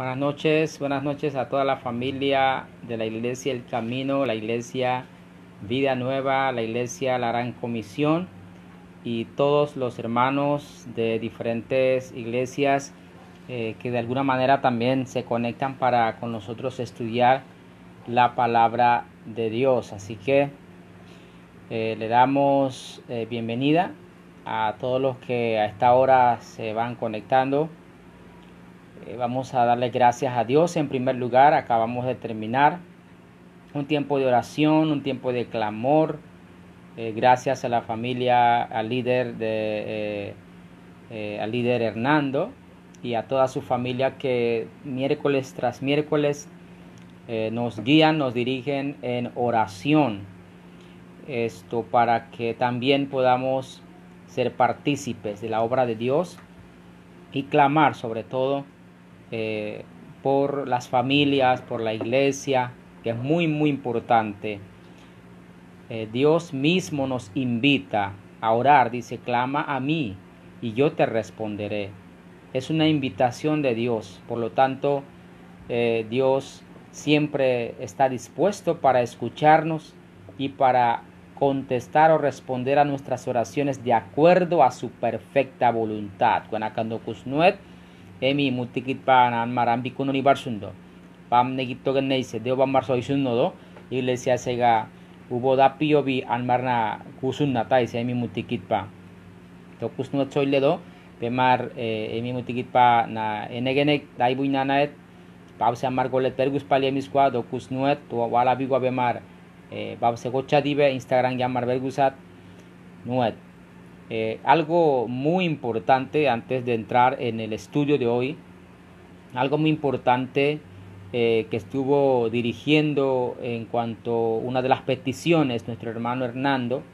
Buenas noches a toda la familia de la Iglesia El Camino, la Iglesia Vida Nueva, la Iglesia La Gran Comisión y todos los hermanos de diferentes iglesias que de alguna manera también se conectan para con nosotros estudiar la palabra de Dios. Así que le damos bienvenida a todos los que a esta hora se van conectando. Vamos a darle gracias a Dios en primer lugar. Acabamos de terminar un tiempo de oración, un tiempo de clamor. Gracias a la familia, al líder Hernando y a toda su familia que miércoles tras miércoles nos guían, nos dirigen en oración. Esto para que también podamos ser partícipes de la obra de Dios y clamar sobre todo por las familias, por la iglesia, que es muy importante. Dios mismo nos invita a orar, dice, clama a mí y yo te responderé. Es una invitación de Dios, por lo tanto, Dios siempre está dispuesto para escucharnos y para contestar o responder a nuestras oraciones de acuerdo a su perfecta voluntad. Emi mutikit pa nan marambi kuno ni barsundo pam negito gen neise deo bambar soisunno do iglesia sega ubo da piobi anmarna kusunna taise emi mutikit pa to kusno choile do bemar emi mutikit pa na enegenek daibu nanaet pause amar golet pergus paliamis kwa do kusnuet to wala bigwa bemar babse gocha dibe Instagram llamar bergusat nuet. Algo muy importante antes de entrar en el estudio de hoy, algo muy importante que estuvo dirigiendo en cuanto a una de las peticiones nuestro hermano Hernando,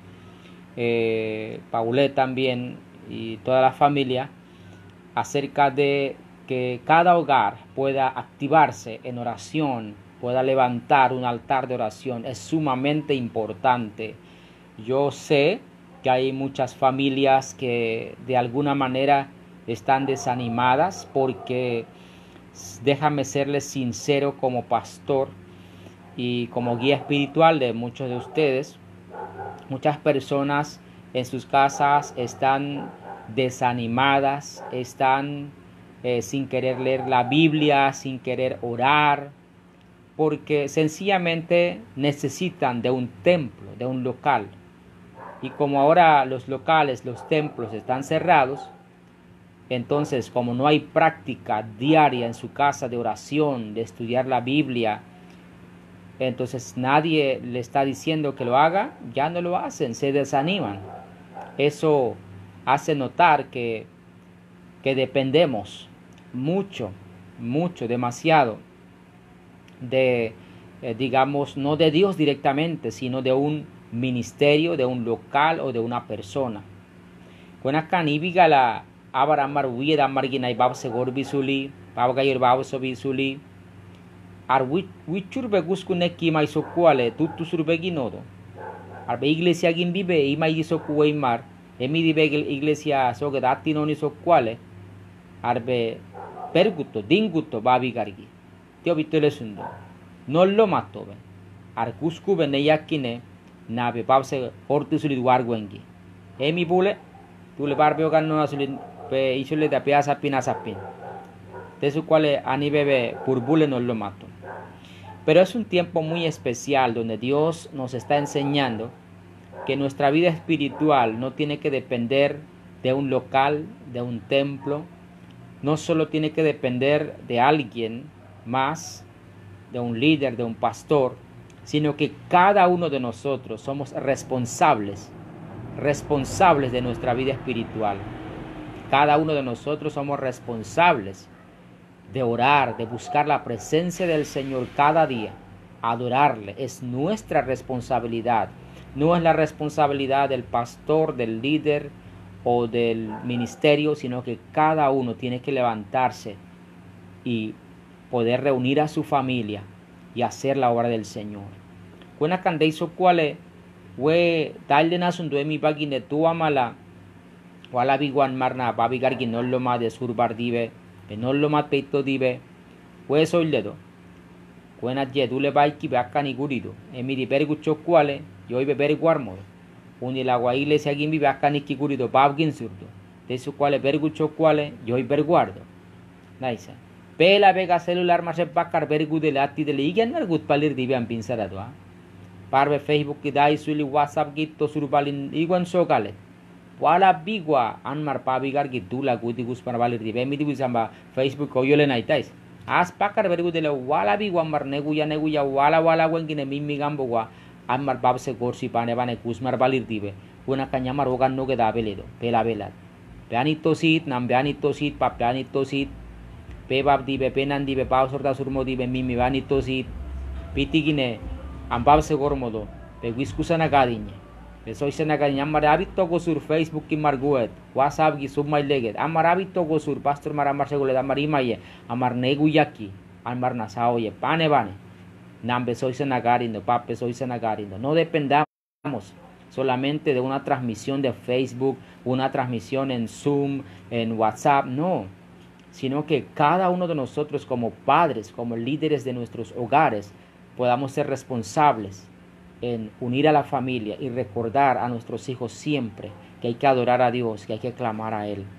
Paulet también y toda la familia, acerca de que cada hogar pueda activarse en oración, pueda levantar un altar de oración, es sumamente importante. Yo sé que hay muchas familias que de alguna manera están desanimadas porque, déjame serles sincero como pastor y como guía espiritual de muchos de ustedes, muchas personas en sus casas están desanimadas, están sin querer leer la Biblia, sin querer orar, porque sencillamente necesitan de un templo, de un local. Y como ahora los locales, los templos están cerrados, entonces como no hay práctica diaria en su casa de oración, de estudiar la Biblia, entonces nadie le está diciendo que lo haga, ya no lo hacen, se desaniman. Eso hace notar que dependemos mucho, demasiado de, digamos, no de Dios directamente, sino de un ministerio, de un local o de una persona. Kuena kanibiga la abara marwiye da marginai babse gorbisuli, babgayir babso bisuli, ar wichur begus kuneki mai sokuale tutusur beginodo. Arbe iglesia gin bibe imai sokuwe mar, emi dibe iglesia soge datinoni sokuale, arbe perguto dinguto babi gargi. Tio bitole sundo. Nollo matobe. Ar kusku beneyakine nabe babse hortu sulit wargwengi emi bule tule barbeo ganno sulit pe isole da peasa pina sapin de su cual ani bebe purbule no lo mato. Pero es un tiempo muy especial donde Dios nos está enseñando que nuestra vida espiritual no tiene que depender de un local, de un templo, no solo tiene que depender de alguien más, de un líder, de un pastor, sino que cada uno de nosotros somos responsables de nuestra vida espiritual. Cada uno de nosotros somos responsables de orar, de buscar la presencia del Señor cada día, adorarle. Es nuestra responsabilidad, no es la responsabilidad del pastor, del líder o del ministerio, sino que cada uno tiene que levantarse y poder reunir a su familia y hacer la obra del Señor. Kuena kandeiso kuale we talde nasundu emi bagine tuamala wala biguan marna babigar ginollo ma de surbar dibe benollo ma peito dibe Pues soy ledo. Buena jedule baiki bakani gurido. Emiri bergucho cuale, yo ibe berguarmodo. Uni la guaile se agimbi bakani kigurido babgin surdo. De su cuale bergucho cuale, yo ibe berguardo. Naisa. Pela vega celular mas bakar bergu de lati de ligan bergut palir dibian pinsarado. Parve Facebook ki dai suli WhatsApp gitu surbalin iguan sokale. Wala bigwa anmar pabigar gitu la guti gus parbalir dibe mi dibu samba Facebook koyole naitais. As pakar bergu de la wala bigwa mar neguya wala wengine mimmi gambo wa anmar babse gorsi pane gus marbalir dibe. Una kanyamar ogan no queda beledo. Pela velat. Beanito sit nam beanito sit pa beanito sit. Pebab dibe penan dibe pau sorda surmo dibe mimi beanito sit. Pitigine ambab se gormodo pe wiskusana gadinya pe soisana gadinya amar habito go sur Facebook ki marguet WhatsApp ki submai leget amar habito go sur pastor mar amar segule amar imaye amar neguyaki amar nasao ye pane bane nambe soisana gadindo pape soisana gadindo. No dependamos solamente de una transmisión de Facebook, una transmisión en Zoom, en WhatsApp, no, sino que cada uno de nosotros como padres, como líderes de nuestros hogares, podamos ser responsables en unir a la familia y recordar a nuestros hijos siempre que hay que adorar a Dios, que hay que clamar a Él.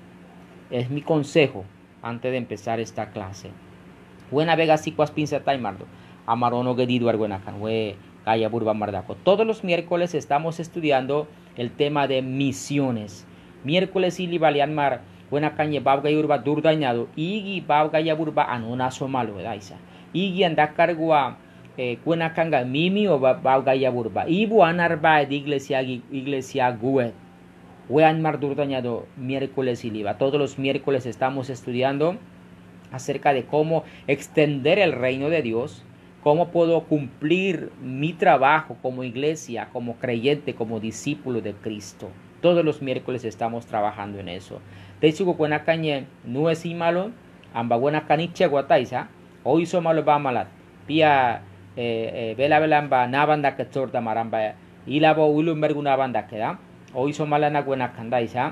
Es mi consejo antes de empezar esta clase. Buena vega si cuas pinza taimardo. Amarono gedido arguenacan, we calla burba mardaco. Todos los miércoles estamos estudiando el tema de misiones. Miércoles ili balian mar buena caña babga yurba durdañado igi babga ya burba anona somalo daisa. Igi anda cargua kuena kanga mimi o bauga ya burba ibu anarba de iglesia guet wean mar durdañado miércoles y liba. Todos los miércoles estamos estudiando acerca de cómo extender el reino de Dios, cómo puedo cumplir mi trabajo como iglesia, como creyente, como discípulo de Cristo. Todos los miércoles estamos trabajando en eso. De hecho, kuena cañe no es malo amba buena caniche guataisa hoy so malo ba malat pia bela amba nabanda que torta maramba ilabo ulum berguna banda queda hoy so mala na buena candaisa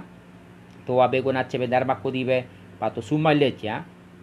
to abe gona chebe darma kudibe pato suma lecha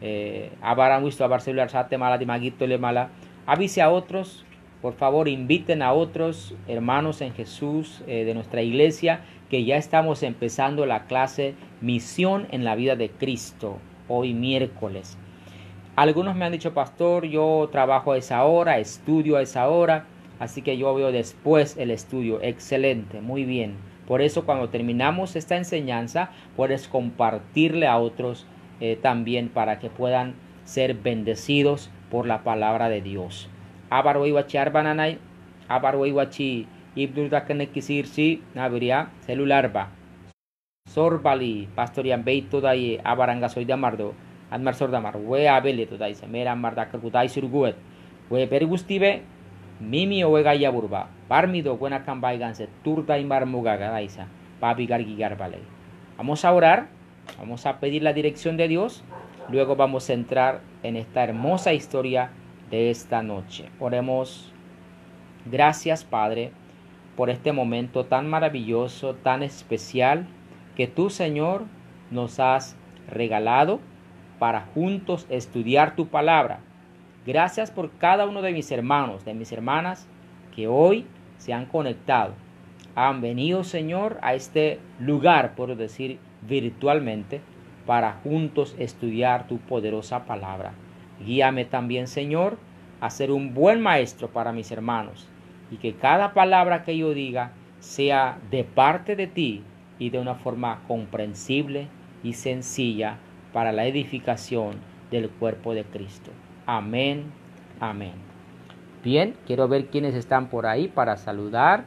abaran visto a Barcelona sate mala de maguito le mala avise a otros, por favor inviten a otros hermanos en Jesús de nuestra iglesia que ya estamos empezando la clase Misión en la vida de Cristo hoy miércoles. Algunos me han dicho, pastor, yo trabajo a esa hora, estudio a esa hora, así que yo veo después el estudio. Excelente, muy bien. Por eso cuando terminamos esta enseñanza, puedes compartirle a otros también para que puedan ser bendecidos por la palabra de Dios. Abaro iwachi arbananay, abaro iwachi ibdurda kenekisir si nabiria celular ba. Sorbali, pastorian beito dai abaranga soy de amardo. Admar sordamar we abele to daisa mera marda kergutai surguet we pergustibe mimi o gaya burba parmido buena cambai ganse turda y marmugaga daisa papi gargigar vale. Vamos a orar, vamos a pedir la dirección de Dios, luego vamos a entrar en esta hermosa historia de esta noche. Oremos. Gracias, Padre, por este momento tan maravilloso, tan especial que tú, Señor, nos has regalado para juntos estudiar tu palabra. Gracias por cada uno de mis hermanos, de mis hermanas que hoy se han conectado. Han venido, Señor, a este lugar, por decir virtualmente, para juntos estudiar tu poderosa palabra. Guíame también, Señor, a ser un buen maestro para mis hermanos y que cada palabra que yo diga sea de parte de ti y de una forma comprensible y sencilla para la edificación del cuerpo de Cristo. Amén, amén. Bien, quiero ver quiénes están por ahí para saludar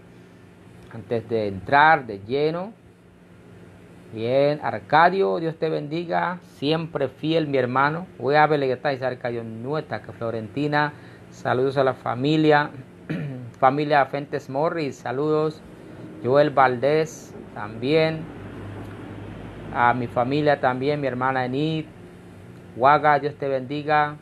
antes de entrar de lleno. Bien, Arcadio, Dios te bendiga, siempre fiel mi hermano. Voy a verle que estáis, Arcadio Nueta, que Florentina, saludos a la familia, familia Fentes Morris, saludos. Joel Valdés, también. A mi familia también, mi hermana Enid, Waga, Dios te bendiga.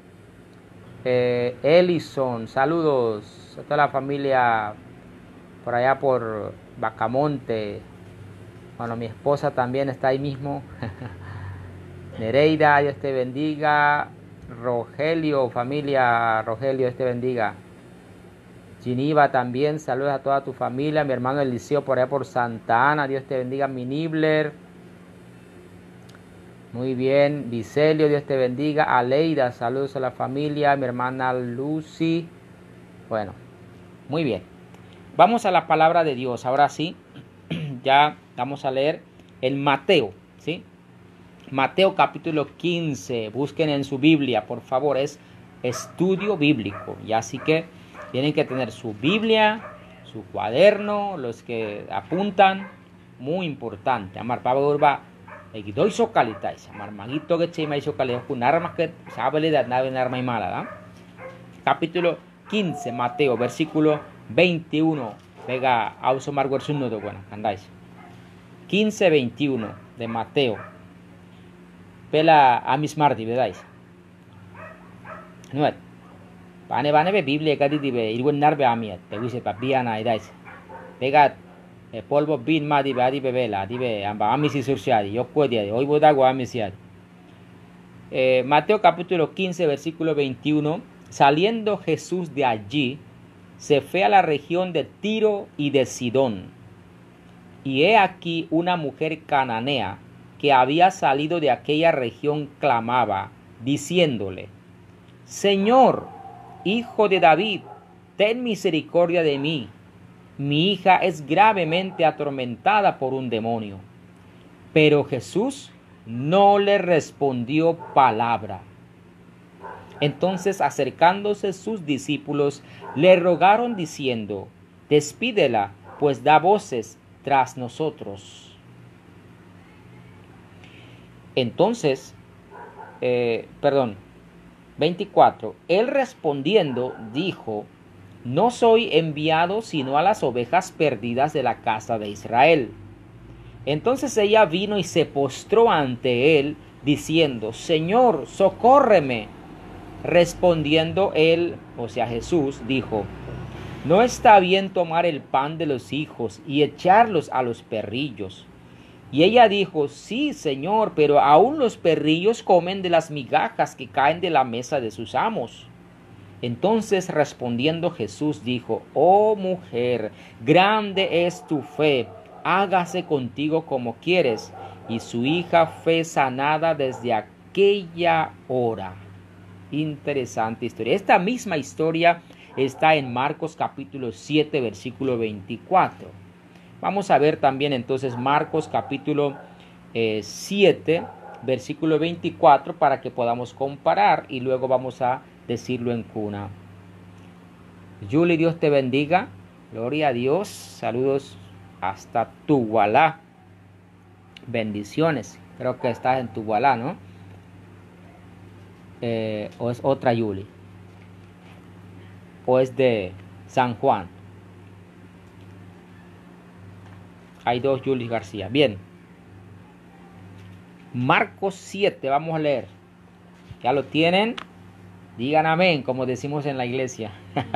Ellison, saludos a toda la familia por allá por Bacamonte. Bueno, mi esposa también está ahí mismo. Nereida, Dios te bendiga. Rogelio, familia, Rogelio, Dios te bendiga. Giniva también, saludos a toda tu familia, mi hermano Eliseo por allá por Santa Ana, Dios te bendiga, mi Nibler. Muy bien, Vicelio, Dios te bendiga, Aleida, saludos a la familia, mi hermana Lucy. Bueno, muy bien. Vamos a la palabra de Dios, ahora sí, ya vamos a leer el Mateo, ¿sí? Mateo capítulo 15, busquen en su Biblia, por favor, es estudio bíblico, y así que tienen que tener su Biblia, su cuaderno, los que apuntan, muy importante. Amar Pablo Urba, doy socalitais, amar maguito que chema y socalitais, con armas que sabe de nave en arma y mala, ¿da? Capítulo 15, Mateo, versículo 21. Vega, auso marguersun no de bueno, andáis. 15, 21 de Mateo. Pela amis mardi, ¿vedáis? No, Bane be Biblia kadi dibe irwen narbe amiat te wise pa biana idais pegat polvo bin ma dibe adi bebela dibe amba amisi sursiadi yo puede hoy bodago amisiadi. Mateo capítulo 15 versículo 21. Saliendo Jesús de allí se fue a la región de Tiro y de Sidón, y he aquí una mujer cananea que había salido de aquella región clamaba diciéndole: Señor, Hijo de David, ten misericordia de mí. Mi hija es gravemente atormentada por un demonio. Pero Jesús no le respondió palabra. Entonces, acercándose sus discípulos, le rogaron diciendo: Despídela, pues da voces tras nosotros. Entonces, 24. Él respondiendo dijo: No soy enviado sino a las ovejas perdidas de la casa de Israel. Entonces ella vino y se postró ante él, diciendo: Señor, socórreme. Respondiendo él, o sea Jesús, dijo: No está bien tomar el pan de los hijos y echarlos a los perrillos. Y ella dijo: Sí, Señor, pero aún los perrillos comen de las migajas que caen de la mesa de sus amos. Entonces respondiendo Jesús dijo: Oh mujer, grande es tu fe, hágase contigo como quieres. Y su hija fue sanada desde aquella hora. Interesante historia. Esta misma historia está en Marcos capítulo 7, versículo 24. Vamos a ver también entonces Marcos capítulo 7, versículo 24 para que podamos comparar y luego vamos a decirlo en cuna. Julie, Dios te bendiga. Gloria a Dios. Saludos hasta Tugualá. Bendiciones. Creo que estás en Tugualá, ¿no? O es otra Julie. O es de San Juan. Hay dos Julie García. Bien. Marcos 7, vamos a leer. ¿Ya lo tienen? Digan amén, como decimos en la iglesia.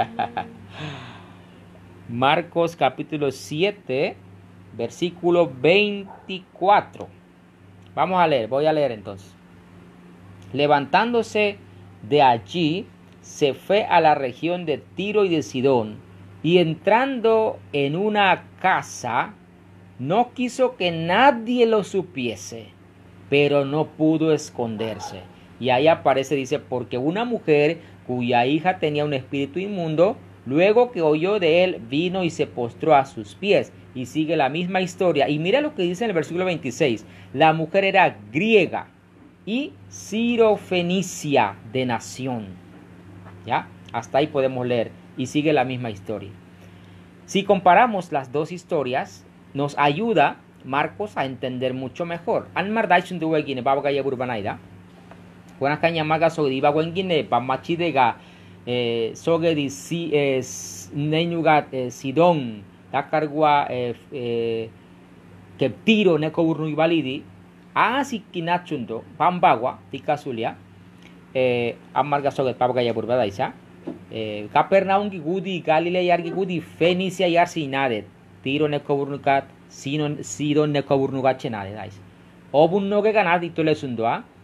Marcos capítulo 7, versículo 24. Vamos a leer, voy a leer entonces. Levantándose de allí, se fue a la región de Tiro y de Sidón, y entrando en una casa, no quiso que nadie lo supiese, pero no pudo esconderse. Y ahí aparece, dice, porque una mujer cuya hija tenía un espíritu inmundo, luego que oyó de él, vino y se postró a sus pies. Y sigue la misma historia. Y mira lo que dice en el versículo 26. La mujer era griega y sirofenicia de nación. ¿Ya? Hasta ahí podemos leer. Y sigue la misma historia. Si comparamos las dos historias, nos ayuda Marcos a entender mucho mejor. Anmardaisun de wegine babagaya burbanaida. Buenas caña maga so diba wengine pamachidega soge di si nenyugat sidon takargua que tiro neko urnu ibalidi asi kinachundo pambagua tikasulia amarga soge babagaya burbadaisa Capernaum gi gudi Galilea yargi gudi Fenicia yar sinadet tiro neko urnukat sidon neko urnugat chenade dais obun no que ganar ditole sundua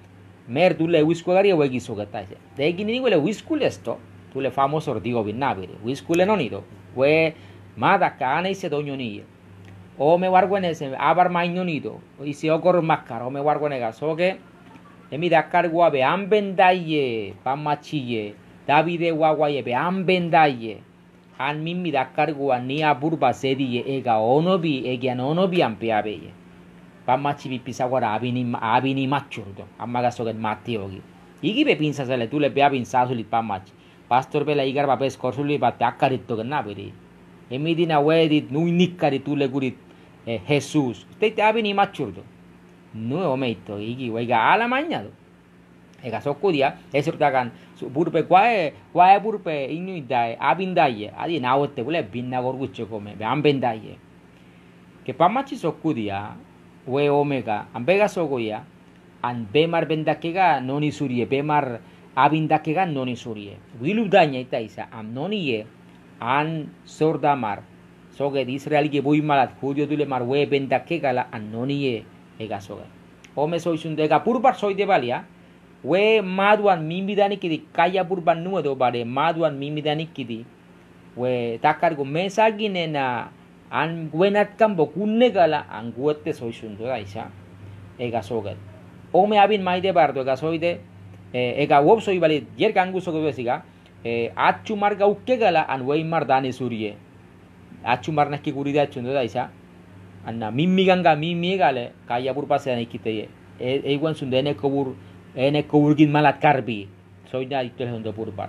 mer tu le wiskulari we gisogata de gini we le wiskulesto tu le famoso digo binabire wiskule nonido we mada kana ise doñoni o me wargwenese abar mainonido ise ogor makar o me wargwenega soge emi dakar guabe ambendaye pamachiye davide guaguaye be ambendaye an mimmi dakar gua ni aburba sediye ega onobi egian onobi ampeabeye pamachi bipisa guara abini machurdo amaga sogen matiogi igi be pinsa sale tu le be pinsa sulit pamachi pastor be la igar ba pes korsuli ba takarito ganabiri emi dina wedit nu nikari tu le gurit Jesus te abini machurdo no omeito igi wega ala mañado ega sokudia esurtagan burpe quae burpe inuidae abindaye adi naote bule binna gorgucho come be ambendaye que pamachi sokudia we omega ambega sogoya an bemar bendakega noni surie bemar abindakega noni surie wiludanya itaisa am noniye an sordamar soge Israel ge boy malat judio dule mar we bendakega la an noniye ega soga ome soy sundega purbar soy de valia we maduan mimidani kidi kaya purban nuedo bare maduan mimidani kidi we takargo mesagine na an wenat kambo kunnegala an guette soy sundo daisa ega soga ome abin maide bardo ega soy de ega wob soy vali yer gangu sogo besiga achu marga ukkegala an we mardani surie achu marna ki gurida chundo daisa anna mimmiganga mimmigale kaya purpase anikite ewan sunde ene kobur malat karbi soy da ito hondo purbar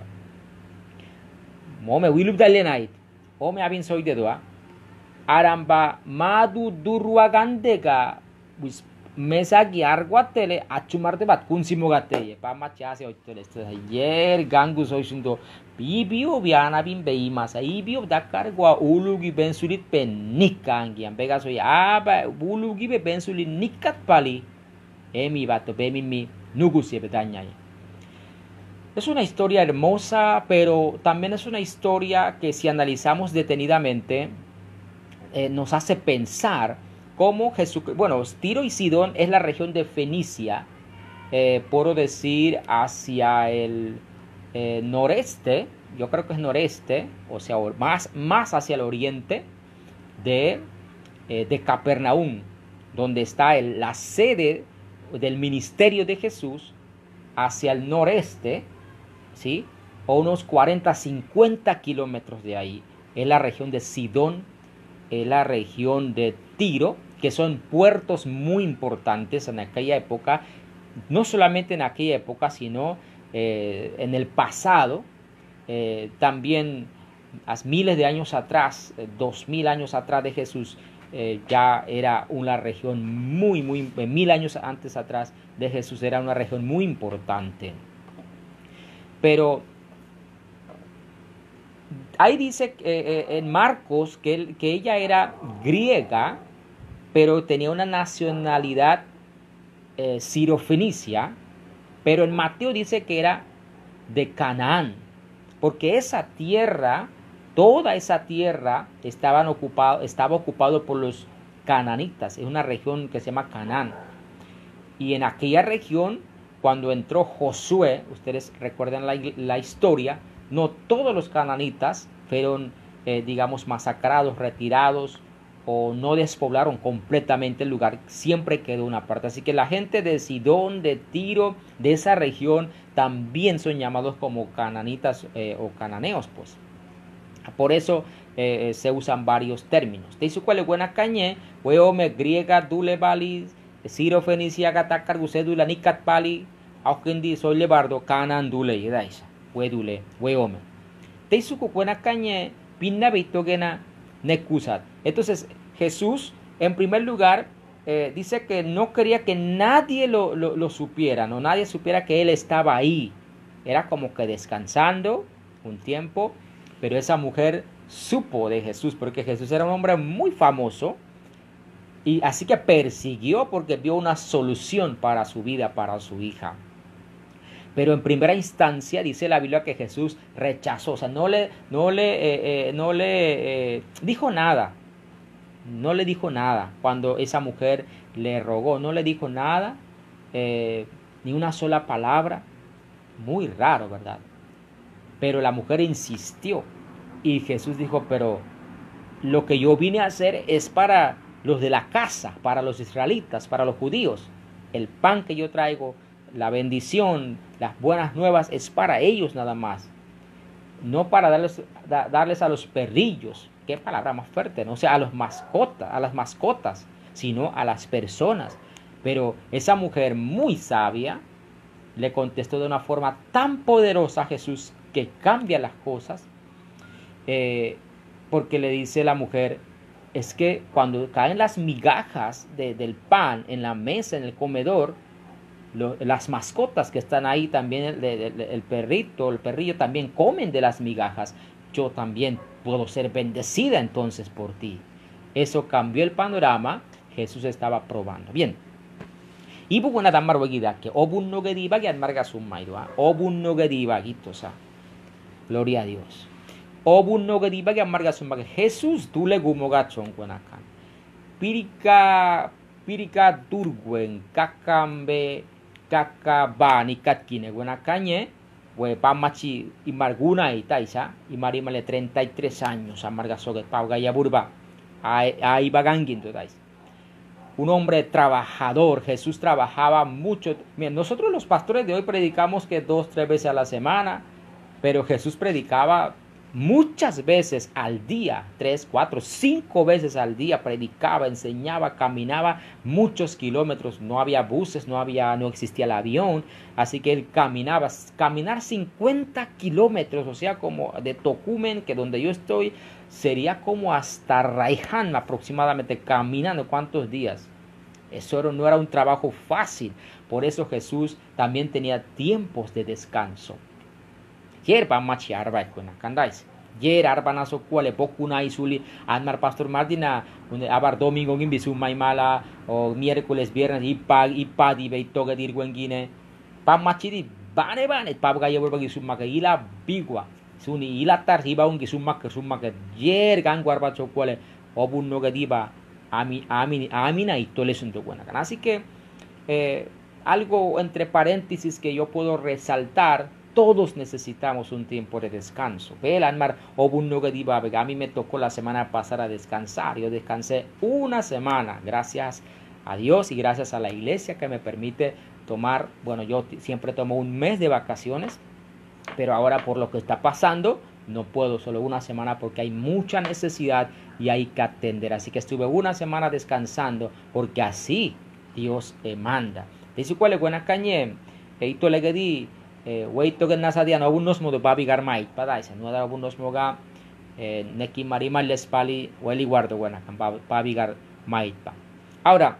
mome wilub dalenait ome abin soy de doa aramba madu durwagandega mesagi arguatele achumarte bat kunsimogate pa machase oitole yer gangu soy sundo bibio biana bin beimasa ibio dakar gua ulugi bensulit pen nikangi ambega soy aba ulugi be bensulit nikat pali emi bato bemimi nugusie betanya. Es una historia hermosa, pero también es una historia que si analizamos detenidamente nos hace pensar cómo Jesucristo, bueno, Tiro y Sidón es la región de Fenicia, puedo decir hacia el noreste, yo creo que es noreste, o sea, más hacia el oriente de Capernaum, donde está la sede del ministerio de Jesús, hacia el noreste, ¿sí? O unos 40-50 kilómetros de ahí, es la región de Sidón, es la región de Tiro, que son puertos muy importantes en aquella época, no solamente en aquella época, sino en el pasado, también hace miles de años atrás, 2000 años atrás de Jesús, ya era una región muy, 1000 años antes atrás de Jesús, era una región muy importante. Pero ahí dice en Marcos que ella era griega, pero tenía una nacionalidad sirofenicia, pero en Mateo dice que era de Canaán, porque esa tierra, toda esa tierra estaba ocupado por los cananitas, es una región que se llama Canaán. Y en aquella región, cuando entró Josué, ustedes recuerdan la historia, no todos los cananitas fueron, digamos, masacrados, retirados, o no despoblaron completamente el lugar, siempre quedó una parte. Así que la gente de Sidón, de Tiro, de esa región, también son llamados como cananitas o cananeos, pues. Por eso se usan varios términos. Te hizo cuál es buena cañe, hueome griega, dule bali, siro fenicia, gatakar, gusedula, nikat pali, aukendi, soy lebardo, canan, dule, y daisa, huedule, hueome. Te hizo buena cañe, pinna vitogena, nekusat. Entonces Jesús, en primer lugar, dice que no quería que nadie lo supiera, no nadie supiera que él estaba ahí. Era como que descansando un tiempo, pero esa mujer supo de Jesús, porque Jesús era un hombre muy famoso, y así que persiguió porque vio una solución para su vida, para su hija. Pero en primera instancia dice la Biblia que Jesús rechazó, o sea, no le dijo nada. No le dijo nada cuando esa mujer le rogó, no le dijo nada. ni una sola palabra. Muy raro, ¿verdad? Pero la mujer insistió y Jesús dijo, pero lo que yo vine a hacer es para los de la casa, para los israelitas, para los judíos. El pan que yo traigo, la bendición, las buenas nuevas es para ellos nada más. No para darles a los perrillos, qué palabra más fuerte, no o sea, a las mascotas, sino a las personas. Pero esa mujer muy sabia le contestó de una forma tan poderosa a Jesús que cambia las cosas, porque le dice la mujer, es que cuando caen las migajas del pan en la mesa, en el comedor, las mascotas que están ahí también, el perrito, el perrillo también comen de las migajas. Yo también puedo ser bendecida entonces por ti. Eso cambió el panorama. Jesús estaba probando. Bien. Ibu buena damar wagida que obun no gediba que amarga sumaido. Obun no gediba gitosa. Gloria a Dios. Obun no gediba que amarga sumaido. Jesús tú le gumogachon kuenakan. Pirika durguen kakambe kakabani katkine kuenakanye. We pamachi imarguna y taisa. Imarimale 33 años amarga soget paugaya burba. Ahí bagangin todais. Un hombre trabajador. Jesús trabajaba mucho. Miren, nosotros los pastores de hoy predicamos que 2-3 veces a la semana, pero Jesús predicaba muchas veces al día, 3, 4, 5 veces al día predicaba, enseñaba, caminaba muchos kilómetros. No había buses, no existía el avión, así que él caminar 50 kilómetros, o sea, como de Tocumen, que donde yo estoy, sería como hasta Raiján aproximadamente, caminando. ¿Cuántos días? Eso no era un trabajo fácil. Por eso Jesús también tenía tiempos de descanso. Yerba machi arba kuna kandais. Yer arbanaso cuale pocuna isuli anmar pastor Martina abar domingo ngin bisu maimala o miércoles viernes ipadi beitoga dirguengine pa machi di bane pabga yo berbagi summa ke ila bigwa suni ila tar hiba un summa ke yer gang arba chokuale obun no gadiba amina itoles unto buena. Así que algo entre paréntesis que yo puedo resaltar. Todos necesitamos un tiempo de descanso. A mí me tocó la semana pasada descansar. Yo descansé una semana, gracias a Dios y gracias a la iglesia que me permite tomar, bueno, yo siempre tomo un mes de vacaciones, pero ahora por lo que está pasando, no puedo solo una semana porque hay mucha necesidad y hay que atender. Así que estuve una semana descansando porque así Dios manda. Dice cuál es buena cañe, eito le di. Weito que nasadia no unos modo babi garmait pada ese no da unos moga neki marima les pali weli guardo buena kan babi garmait pa. Ahora,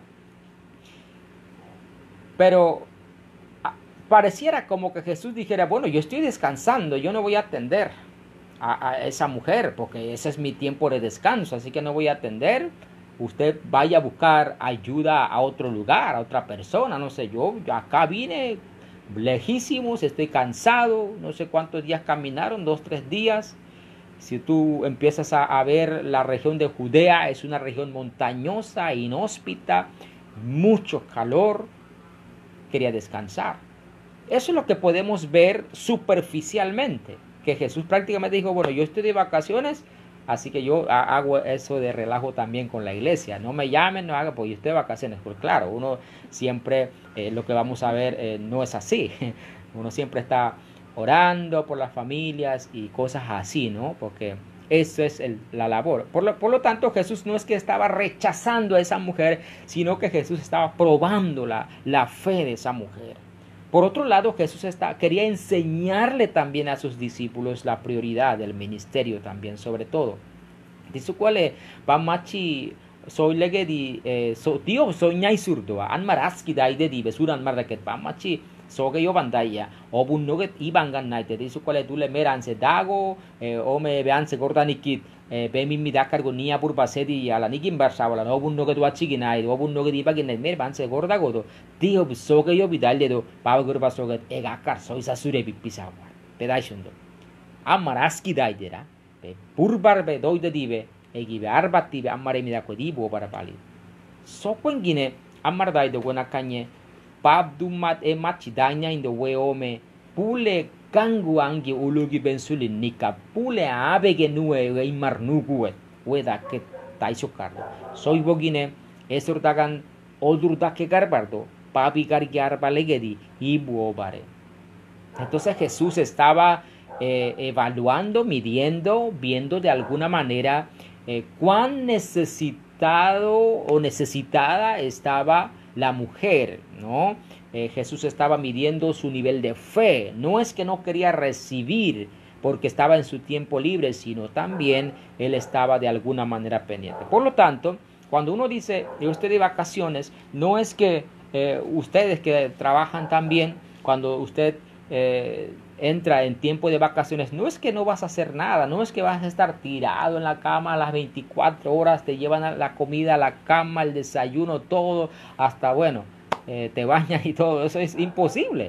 pero pareciera como que Jesús dijera, bueno, yo estoy descansando, yo no voy a atender a esa mujer porque ese es mi tiempo de descanso, así que no voy a atender. Usted vaya a buscar ayuda a otro lugar, a otra persona, no sé, yo acá vine lejísimos, estoy cansado, no sé cuántos días caminaron, 2-3 días. Si tú empiezas a ver la región de Judea, es una región montañosa, inhóspita, mucho calor, quería descansar. Eso es lo que podemos ver superficialmente, que Jesús prácticamente dijo, bueno, yo estoy de vacaciones, así que yo hago eso de relajo también con la iglesia. No me llamen, no hagan, porque yo estoy de vacaciones. Pues claro, uno siempre, lo que vamos a ver no es así. Uno siempre está orando por las familias y cosas así, ¿no? Porque eso es la labor. Por lo tanto, Jesús no es que estaba rechazando a esa mujer, sino que Jesús estaba probando la fe de esa mujer. Por otro lado, Jesús quería enseñarle también a sus discípulos la prioridad del ministerio también, sobre todo. Dice cuál es, Bamachi, soy legedi, tío, soy ñay surdo, anmaraski daide di besura anmaraket, Bamachi, soge yo bandaya, o bunnoget ibangan naite, dice cuál es, tú le meranse dago, o me veanse gordanikit, bemi mi dakar gonia burbasedi ala nigin barsawala no bunno ke tuachi ginai do bunno ke dipa ginai mer banse gorda godo tío soge yo vidalde do pava gurba soget egakar soisa sure pipisawa pedaishundo amaraski daidera be burbar be doide dibe egibe arbatti be amare mi dako dibo para pali sokwen gine amar daido gona kanye pap dumat e machidanya in the way ome pule kangu angi ulugi bensulin nika pule abege nue e marnugue weda que taisho cardo soy bogine esurdagan odurda que garbardo papi gargiar balegedi y buobare. Entonces Jesús estaba evaluando, midiendo, viendo de alguna manera cuán necesitado o necesitada estaba la mujer, ¿no? Jesús estaba midiendo su nivel de fe. No es que no quería recibir porque estaba en su tiempo libre, sino también él estaba de alguna manera pendiente. Por lo tanto, cuando uno dice, yo estoy de vacaciones, no es que ustedes que trabajan también, cuando usted entra en tiempo de vacaciones, no es que no vas a hacer nada, no es que vas a estar tirado en la cama a las 24 horas, te llevan la comida a la cama, el desayuno, todo, hasta bueno, te bañas y todo, eso es imposible.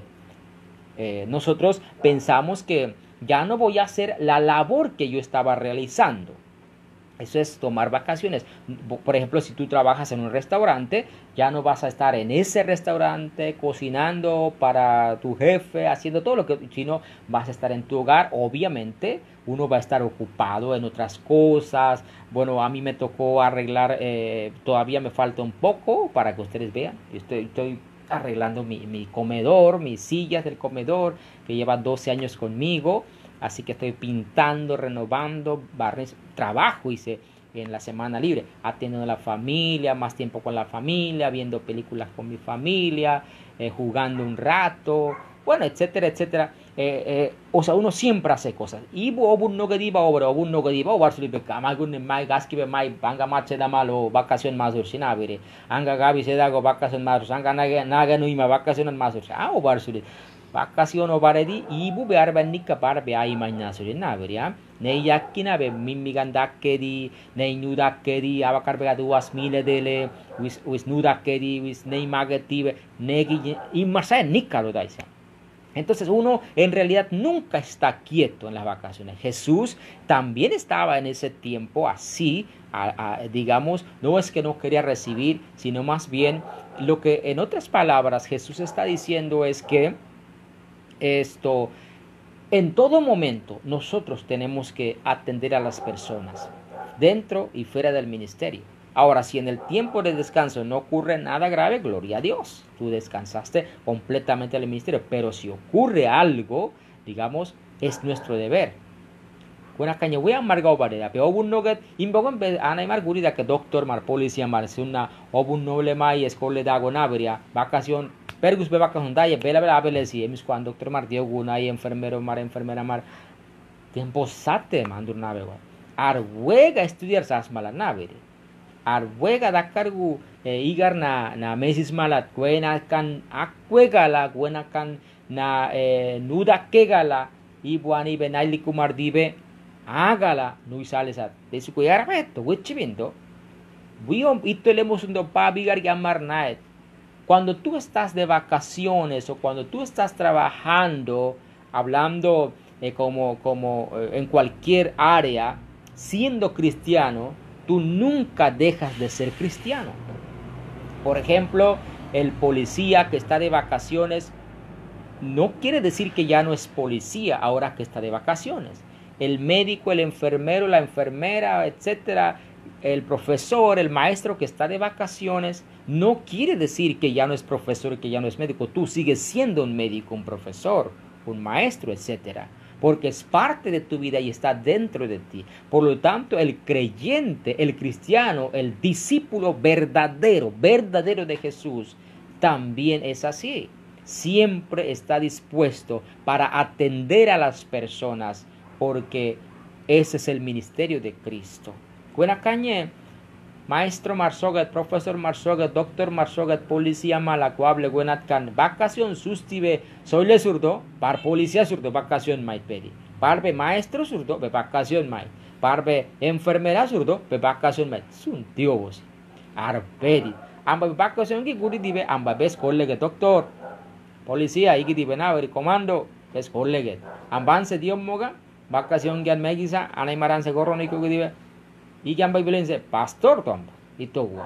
Nosotros pensamos que ya no voy a hacer la labor que yo estaba realizando. Eso es tomar vacaciones. Por ejemplo, si tú trabajas en un restaurante, ya no vas a estar en ese restaurante cocinando para tu jefe, haciendo todo lo que, sino vas a estar en tu hogar. Obviamente, uno va a estar ocupado en otras cosas. Bueno, a mí me tocó arreglar, todavía me falta un poco para que ustedes vean. Estoy arreglando mi comedor, mis sillas del comedor, que lleva 12 años conmigo. Así que estoy pintando, renovando, trabajo hice en la semana libre, atendiendo a la familia, más tiempo con la familia, viendo películas con mi familia, jugando un rato, bueno, etcétera, etcétera. O sea, uno siempre hace cosas. Y obun no que diba obra, obun no que diba obar sulipe kamagun mai gaski be mai banga marche da malo vacación mazur sinabire. Anga gabi se dago vacación mazur, anga naga no ima vacación mazur. Obar sulipe. Vacación o baredi ibu be arbanika barbe ai mañasuri naveria ne yakina be mimigandak kedi ne nudak kedi abakar be duas mile dele wis nudak kedi wis ne magative negi imarsa nikalo daisa. Entonces uno en realidad nunca está quieto en las vacaciones. Jesús también estaba en ese tiempo así, digamos, no es que no quería recibir, sino más bien lo que en otras palabras Jesús está diciendo es que en todo momento nosotros tenemos que atender a las personas, dentro y fuera del ministerio. Ahora, si en el tiempo de descanso no ocurre nada grave, gloria a Dios, tú descansaste completamente del ministerio. Pero si ocurre algo, digamos, es nuestro deber. Buena caña, voy a amargar obareda, pero obun noget, imbogon be anaimar gurida que doctor mar policía mar una obun noble mai escole dago naveria, vacación. Pergus be vacación daye, bela abelesi, emis cuando doctor mar dio guna y enfermero mar, enfermera mar. Tiempo sate mandur nave, arwega estudiar sas mala navere. Arwega da cargu igar na mesis malat, buena kan akwega la, buena kan na nuda kegala, y buani benaili kumar dibe, hágala, no sales a de su cuidar reto, wichibindo. Buiom itolemos un dopa bigar llamar naet. Cuando tú estás de vacaciones o cuando tú estás trabajando, hablando como en cualquier área, siendo cristiano, tú nunca dejas de ser cristiano. Por ejemplo, el policía que está de vacaciones no quiere decir que ya no es policía ahora que está de vacaciones. El médico, el enfermero, la enfermera, etcétera, el profesor, el maestro que está de vacaciones, no quiere decir que ya no es profesor y que ya no es médico. Tú sigues siendo un médico, un profesor, un maestro, etcétera, porque es parte de tu vida y está dentro de ti. Por lo tanto, el creyente, el cristiano, el discípulo verdadero de Jesús, también es así. Siempre está dispuesto para atender a las personas, porque ese es el ministerio de Cristo. Buena cañe, maestro Marsogat, profesor Marsogat, doctor Marsogat, policía malacuable, buenatcan, vacación sustibe, soy le surdo, par policía surdo, vacación mai pedi, parbe maestro surdo, be vacación mai, parbe enfermera surdo, be vacación mai, sun tío vos, arpedi, amba vacación que guri dibe, amba ves colega doctor, policía, iki dibe na, comando, ves colega, ambanse dios moga, vacación que megisa, anaimaran se gorro nico que dibe, y que amba violencia pastor tomba y todo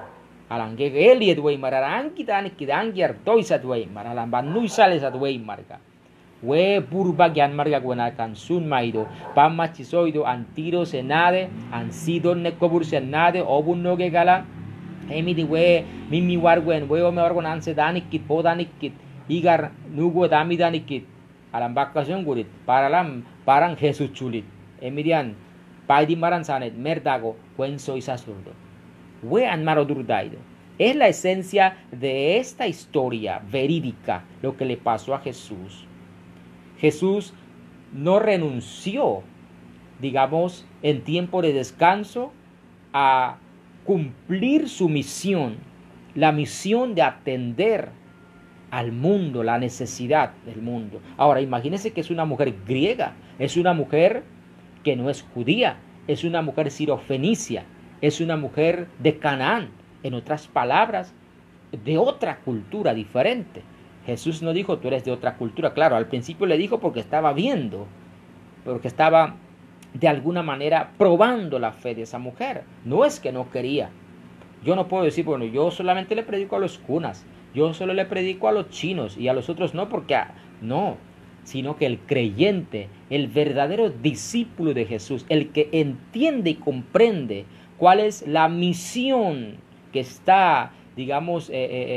Alange Eliet Weimar, Arankitan Kidangiar, Toisat Weimar, Alamban Nuisales at Weimarga. We Burbagyan Marga Guanakan, Sun Maido, Pamachisoido, Antiro Senade, Ansido Necobur Senade, Obun Nogegala, Emidi We, Mimi Warguen, Weo me orgonance Danikit, Podanikit, Igar Nugo Damidanikit, Alambakasun Gurit, Parang Jesus Chulit, Emidian, Paidi Maranzanet, Merdago, Cuen soy sasurdo. We Anmarodurdaido. Es la esencia de esta historia verídica, lo que le pasó a Jesús. Jesús no renunció, digamos, en tiempo de descanso a cumplir su misión, la misión de atender al mundo, la necesidad del mundo. Ahora, imagínense que es una mujer griega, es una mujer que no es judía, es una mujer sirofenicia, es una mujer de Canaán, en otras palabras, de otra cultura diferente. Jesús no dijo, tú eres de otra cultura. Claro, al principio le dijo porque estaba viendo, porque estaba de alguna manera probando la fe de esa mujer. No es que no quería. Yo no puedo decir, bueno, yo solamente le predico a los cunas, yo solo le predico a los chinos y a los otros no, porque no, sino que el creyente, el verdadero discípulo de Jesús, el que entiende y comprende cuál es la misión que está, digamos,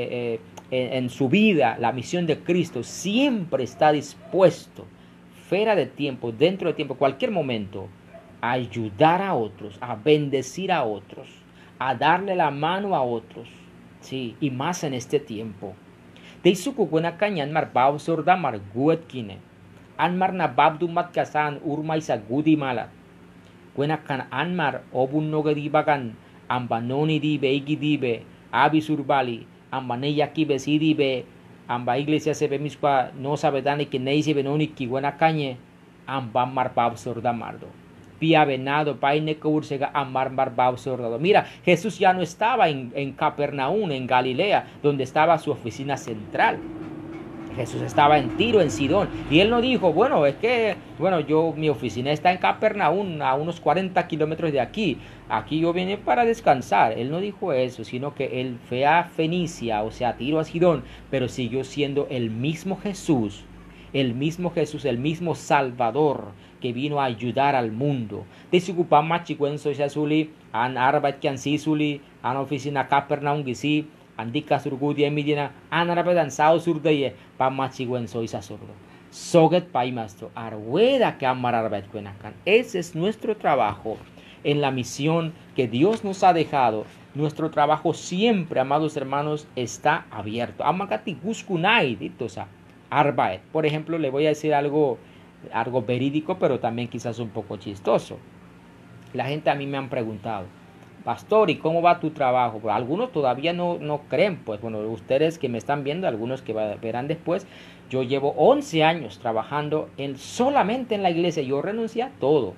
en su vida, la misión de Cristo, siempre está dispuesto, fuera de tiempo, dentro de tiempo, cualquier momento, a ayudar a otros, a bendecir a otros, a darle la mano a otros, sí, y más en este tiempo. Teisuku buena cañan mar bau sorda mar guetkine, anmar na babdu mat kasan urma isa gudi malat, buena kan anmar obun nogedibagan, ambanoni dibe igi dibe, abisurbali, ambane yaki besidibe, amba iglesia se mispa no sabedani que neise benoni ki buena cañe, amba mar bau sorda mardo. Pia venado, paine cursega, amar mar bau sorda. Mira, Jesús ya no estaba en Capernaum, en Galilea, donde estaba su oficina central. Jesús estaba en Tiro, en Sidón, y él no dijo, bueno, es que, bueno, mi oficina está en Capernaum, a unos 40 kilómetros de aquí yo vine para descansar. Él no dijo eso, sino que él fue a Fenicia, o sea, a Tiro, a Sidón, pero siguió siendo el mismo Jesús, el mismo Salvador, que vino a ayudar al mundo. Desigupan machicuen soy an arbat kan sisuli, an oficina Capernaum gisi, andika surgudi emidina, an arabedan sao surdaye, pa machicuen soy sasurdo. Soget paimasto, arweda que amar arbet cuenacan. Ese es nuestro trabajo en la misión que Dios nos ha dejado. Nuestro trabajo siempre, amados hermanos, está abierto. Amagati guskunai, ditosa, arbaet. Por ejemplo, le voy a decir algo verídico, pero también quizás un poco chistoso. La gente a mí me han preguntado, pastor, ¿y cómo va tu trabajo? Pues algunos todavía no creen, pues bueno, ustedes que me están viendo, algunos que verán después, yo llevo 11 años trabajando solamente en la iglesia. Yo renuncié a todo,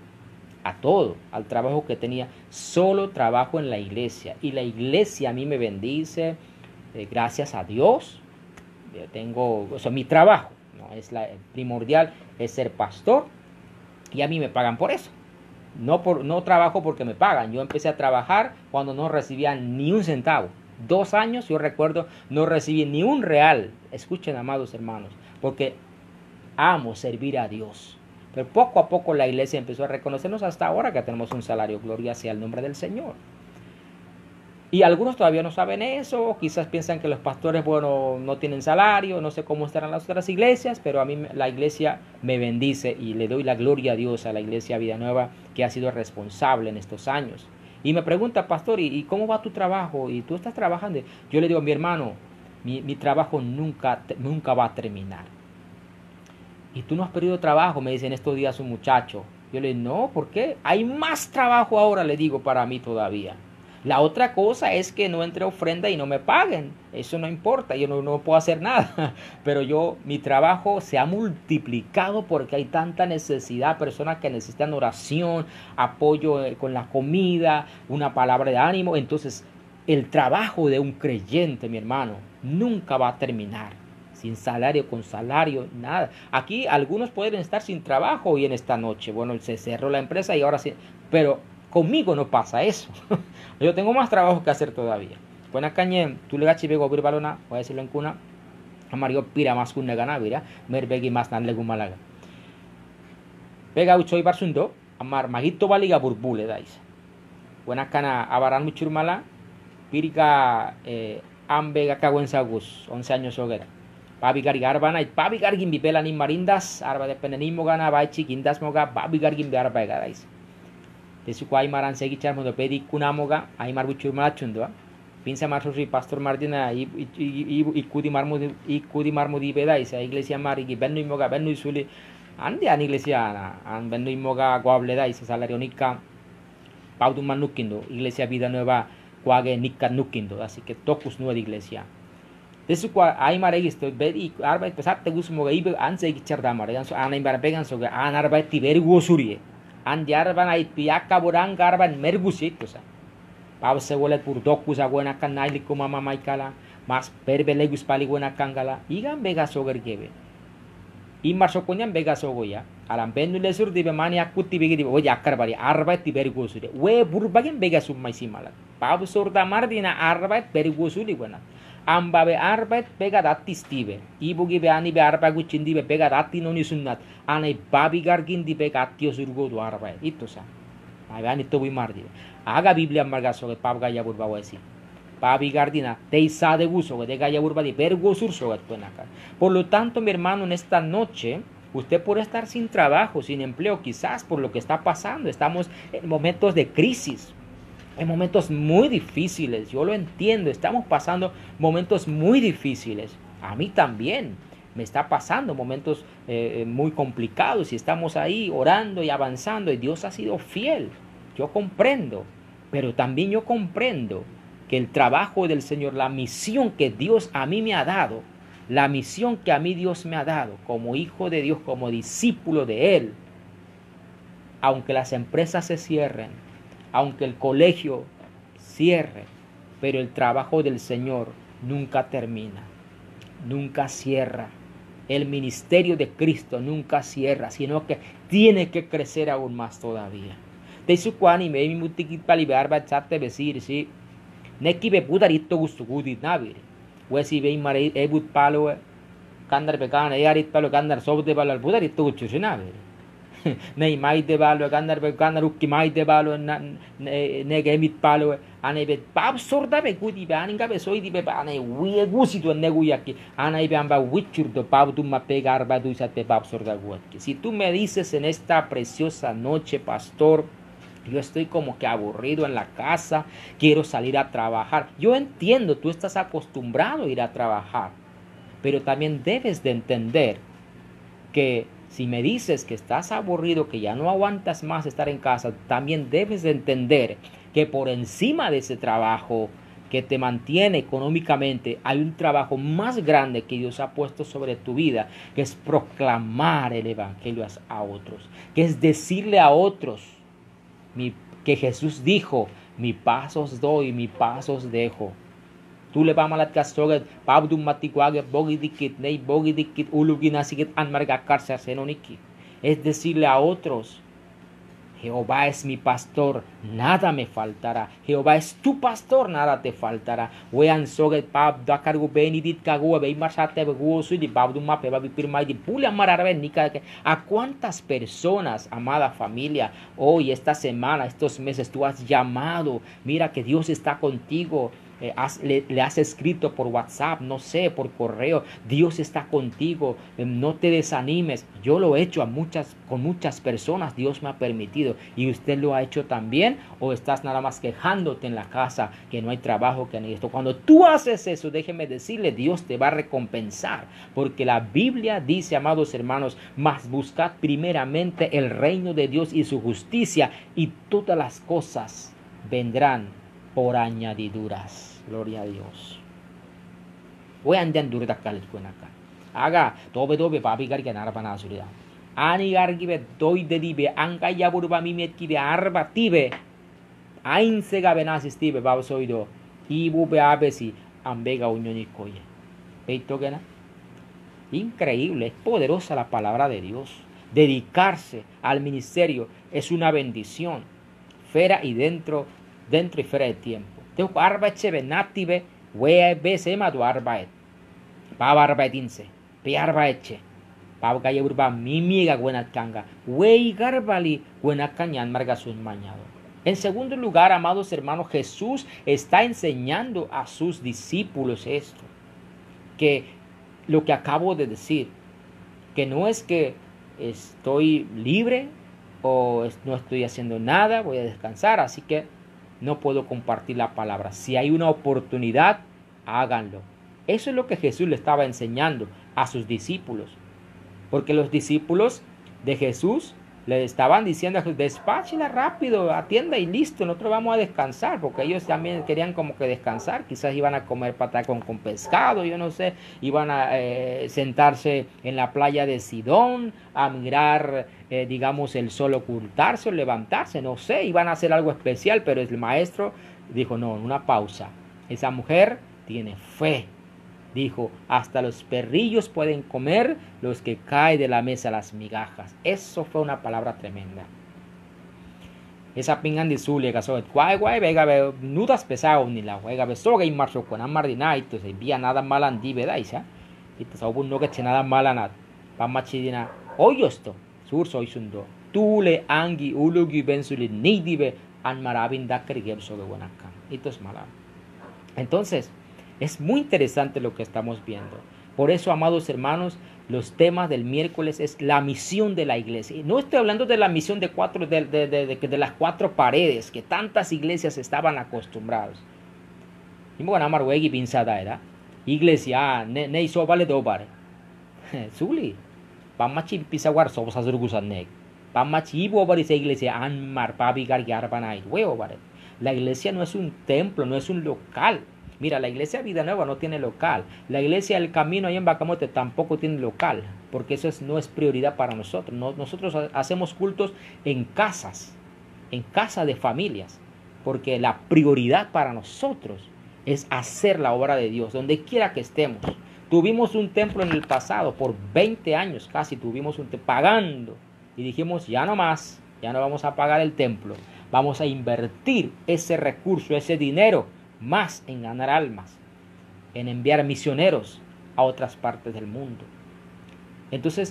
al trabajo que tenía, solo trabajo en la iglesia, y la iglesia a mí me bendice, gracias a Dios. Yo tengo, mi trabajo, ¿no? El primordial es ser pastor, y a mí me pagan por eso. No trabajo porque me pagan. Yo empecé a trabajar cuando no recibía ni un centavo. 2 años, yo recuerdo, no recibí ni un real. Escuchen, amados hermanos, porque amo servir a Dios. Pero poco a poco la iglesia empezó a reconocernos hasta ahora que tenemos un salario. Gloria sea el nombre del Señor. Y algunos todavía no saben eso, quizás piensan que los pastores, bueno, no tienen salario, no sé cómo estarán las otras iglesias, pero a mí la iglesia me bendice y le doy la gloria a Dios, a la iglesia Vida Nueva, que ha sido responsable en estos años. Y me pregunta, pastor, ¿y cómo va tu trabajo? ¿Y tú estás trabajando? Yo le digo, mi hermano, mi trabajo nunca va a terminar. ¿Y tú no has perdido trabajo? Me dice en estos días un muchacho. Yo le digo, no, ¿por qué? Hay más trabajo ahora, le digo, para mí todavía. La otra cosa es que no entre ofrenda y no me paguen. Eso no importa, yo no puedo hacer nada. Pero mi trabajo se ha multiplicado porque hay tanta necesidad. Personas que necesitan oración, apoyo con la comida, una palabra de ánimo. Entonces, el trabajo de un creyente, mi hermano, nunca va a terminar. Sin salario, con salario, nada. Aquí algunos pueden estar sin trabajo hoy en esta noche. Bueno, se cerró la empresa y ahora sí. Pero conmigo no pasa eso. Yo tengo más trabajo que hacer todavía. Buena cañe, tú le gachi bego bir balona, voy a decirlo en cuna, amarillo pira más kun negana, mira, merbegi más nan legum malaga. Pega uchoy barsundo, amar magito baliga burbule dais. Buena cana abaran muchur mala, pirika ambega caguen sagus, 11 años hoguera. Pabi gargi arbana, pabi gargi bipela ni marindas, arba de penenimo gana, baichi, gindas moga, pabi gargi arba dais. Tesu ko aymaran segi charmo do pedi kunamoga, aymar buchur mala chundwa. Pinsa marsusi pastor Martina ikudi marmo di bedais, iglesia marigi benno imoga benno isuli andi an iglesia an benno imoga guable dais salario nikka paudu manukindo iglesia vida nueva kuage nikka nukindo, así que tokus nueva iglesia. Tesu ko aymar egisto bedi arbait pesatte gusmoga ibe an segi charda mar gan so an aymar pegan so ga an arbait ti veri gosurie an diarban ait piaka borang garban mergusit to sa. Pau se wolet pur dokus a buena canali como mama maikala, mas perbelegus pali buena kangala, igan bega soger gebe. Imar sokonyan bega sogoya, alam bendu lesur di bemani akuti begi di oja akar bari arbait di beri gosuri. We burbagen bega summa simala. Pau sorda mardina arbait beri gosuri buena. Ambabe arbait bega datis tibe. Ibu gibe ani be arba gucindi be bega dati noni sunnat. Anai babi gargin di bega atio surgo do arbait. Itu sa. Ay to wi mardi. Haga Biblia marga soget pab gaya burba wesi. Pabi gardina teisa de guso de gaya burba di bergosur soget penaka. Por lo tanto, mi hermano, en esta noche usted puede estar sin trabajo, sin empleo, quizás por lo que está pasando. Estamos en momentos de crisis, en momentos muy difíciles. Yo lo entiendo, estamos pasando momentos muy difíciles. A mí también me está pasando momentos muy complicados y estamos ahí orando y avanzando y Dios ha sido fiel. Yo comprendo, pero también yo comprendo que el trabajo del Señor, la misión que Dios a mí me ha dado, la misión que a mí Dios me ha dado como hijo de Dios, como discípulo de Él, aunque las empresas se cierren, aunque el colegio cierre, pero el trabajo del Señor nunca termina, nunca cierra. El ministerio de Cristo nunca cierra, sino que tiene que crecer aún más todavía. De su cuani me mi mutikit palibar bachate besir si neki be pudarito gusto gudit navir. Wesi be mare ebut palo kandar bekana yarit palo kandar sobde palo al pudarito gusto navir. Nei mai de palo kandar bekana rukki mai de palo ne gemit palo ane be pap sorda be gudi be aninga be soidi be ane wi gusi to ne guyaki ane be amba wichur do pap tu ma pegar ba du sate pap sorda guaki. Si tú me dices en esta preciosa noche, pastor, yo estoy como que aburrido en la casa, quiero salir a trabajar. Yo entiendo, tú estás acostumbrado a ir a trabajar, pero también debes de entender que si me dices que estás aburrido, que ya no aguantas más estar en casa, también debes de entender que por encima de ese trabajo que te mantiene económicamente, hay un trabajo más grande que Dios ha puesto sobre tu vida, que es proclamar el evangelio a otros, que es decirle a otros que Jesús dijo, mi paz os doy, mi paz os dejo. Tú le vas a malat kastoget, pabdum matikuage, bogidikit, nei bogidikit, uluginasiket, anmargakarsa senoniki. Es decirle a otros, Jehová es mi pastor, nada me faltará. Jehová es tu pastor, nada te faltará. Wean soget pab da cargo benidit kago be marsate beguo sudi pabdum mape babi pirmai di pule amararbe nika. ¿A cuántas personas, amada familia, hoy, esta semana, estos meses tú has llamado? Mira que Dios está contigo. Le has escrito por WhatsApp, no sé, por correo, Dios está contigo, no te desanimes. Yo lo he hecho con muchas personas, Dios me ha permitido, y usted lo ha hecho también, o estás nada más quejándote en la casa que no hay trabajo, que no hay esto. Cuando tú haces eso, déjeme decirle, Dios te va a recompensar, porque la Biblia dice, amados hermanos, mas buscad primeramente el reino de Dios y su justicia, y todas las cosas vendrán por añadiduras. Gloria a Dios. Voy a andar duro de acá. Haga, tobe papi garga narapana surida. Ani gargibe doy de dibe, anga ya burba mimet kibe arba tibe. Ain sega benasis tibe, babsoido. Ibu be abesi, ambega uñonikoye. ¿Veito que na? Increíble, es poderosa la palabra de Dios. Dedicarse al ministerio es una bendición. Fuera y dentro y fuera de tiempo. Te arba eche benatibe, wea besema tu arbaet. Pava arbaitinse, pe arba eche. Pava kaya urba mimiga buena kanga, wei garbali buena kanyan margasun mañado. En segundo lugar, amados hermanos, Jesús está enseñando a sus discípulos esto, que lo que acabo de decir, que no es que estoy libre o no estoy haciendo nada, voy a descansar, así que no puedo compartir la palabra. Si hay una oportunidad, háganlo. Eso es lo que Jesús le estaba enseñando a sus discípulos, porque los discípulos de Jesús le estaban diciendo a Jesús, despáchela rápido, atienda y listo, nosotros vamos a descansar, porque ellos también querían como que descansar, quizás iban a comer patacón con pescado, yo no sé, iban a sentarse en la playa de Sidón, a mirar, digamos, el sol ocultarse o levantarse, no sé, iban a hacer algo especial, pero el maestro dijo, no, una pausa, esa mujer tiene fe. Dijo, hasta los perrillos pueden comer los que caen de la mesa las migajas. Eso fue una palabra tremenda. Esa pingan de zulia que son guay vega nudas pesado ni la juega besoga y marcho con amardina y se vía nada mal andi veda isa. Y te sabu no que che nada mal anat. Pa machidina oyo esto. Sur soy sundo. Tule angi ulugi bensuli ni dibe an marabin dakri gebso de buenakan. Esto es mala. Entonces, es muy interesante lo que estamos viendo. Por eso, amados hermanos, los temas del miércoles es la misión de la iglesia. Y no estoy hablando de la misión de las cuatro paredes, que tantas iglesias estaban acostumbrados. Iglesia, ne iso vale dobar. Suli. Pamachi pisawar so sasurgusan nek. Pamachi ibo bar esa iglesia anmar pabigar yarbanait. La iglesia no es un templo, no es un local. Mira, la iglesia Vida Nueva no tiene local. La iglesia El Camino ahí en Bacamote tampoco tiene local, porque eso no es prioridad para nosotros. Nosotros hacemos cultos en casas de familias, porque la prioridad para nosotros es hacer la obra de Dios, donde quiera que estemos. Tuvimos un templo en el pasado, por 20 años casi tuvimos un templo pagando, y dijimos, ya no más, ya no vamos a pagar el templo, vamos a invertir ese recurso, ese dinero, más en ganar almas, en enviar misioneros a otras partes del mundo. Entonces,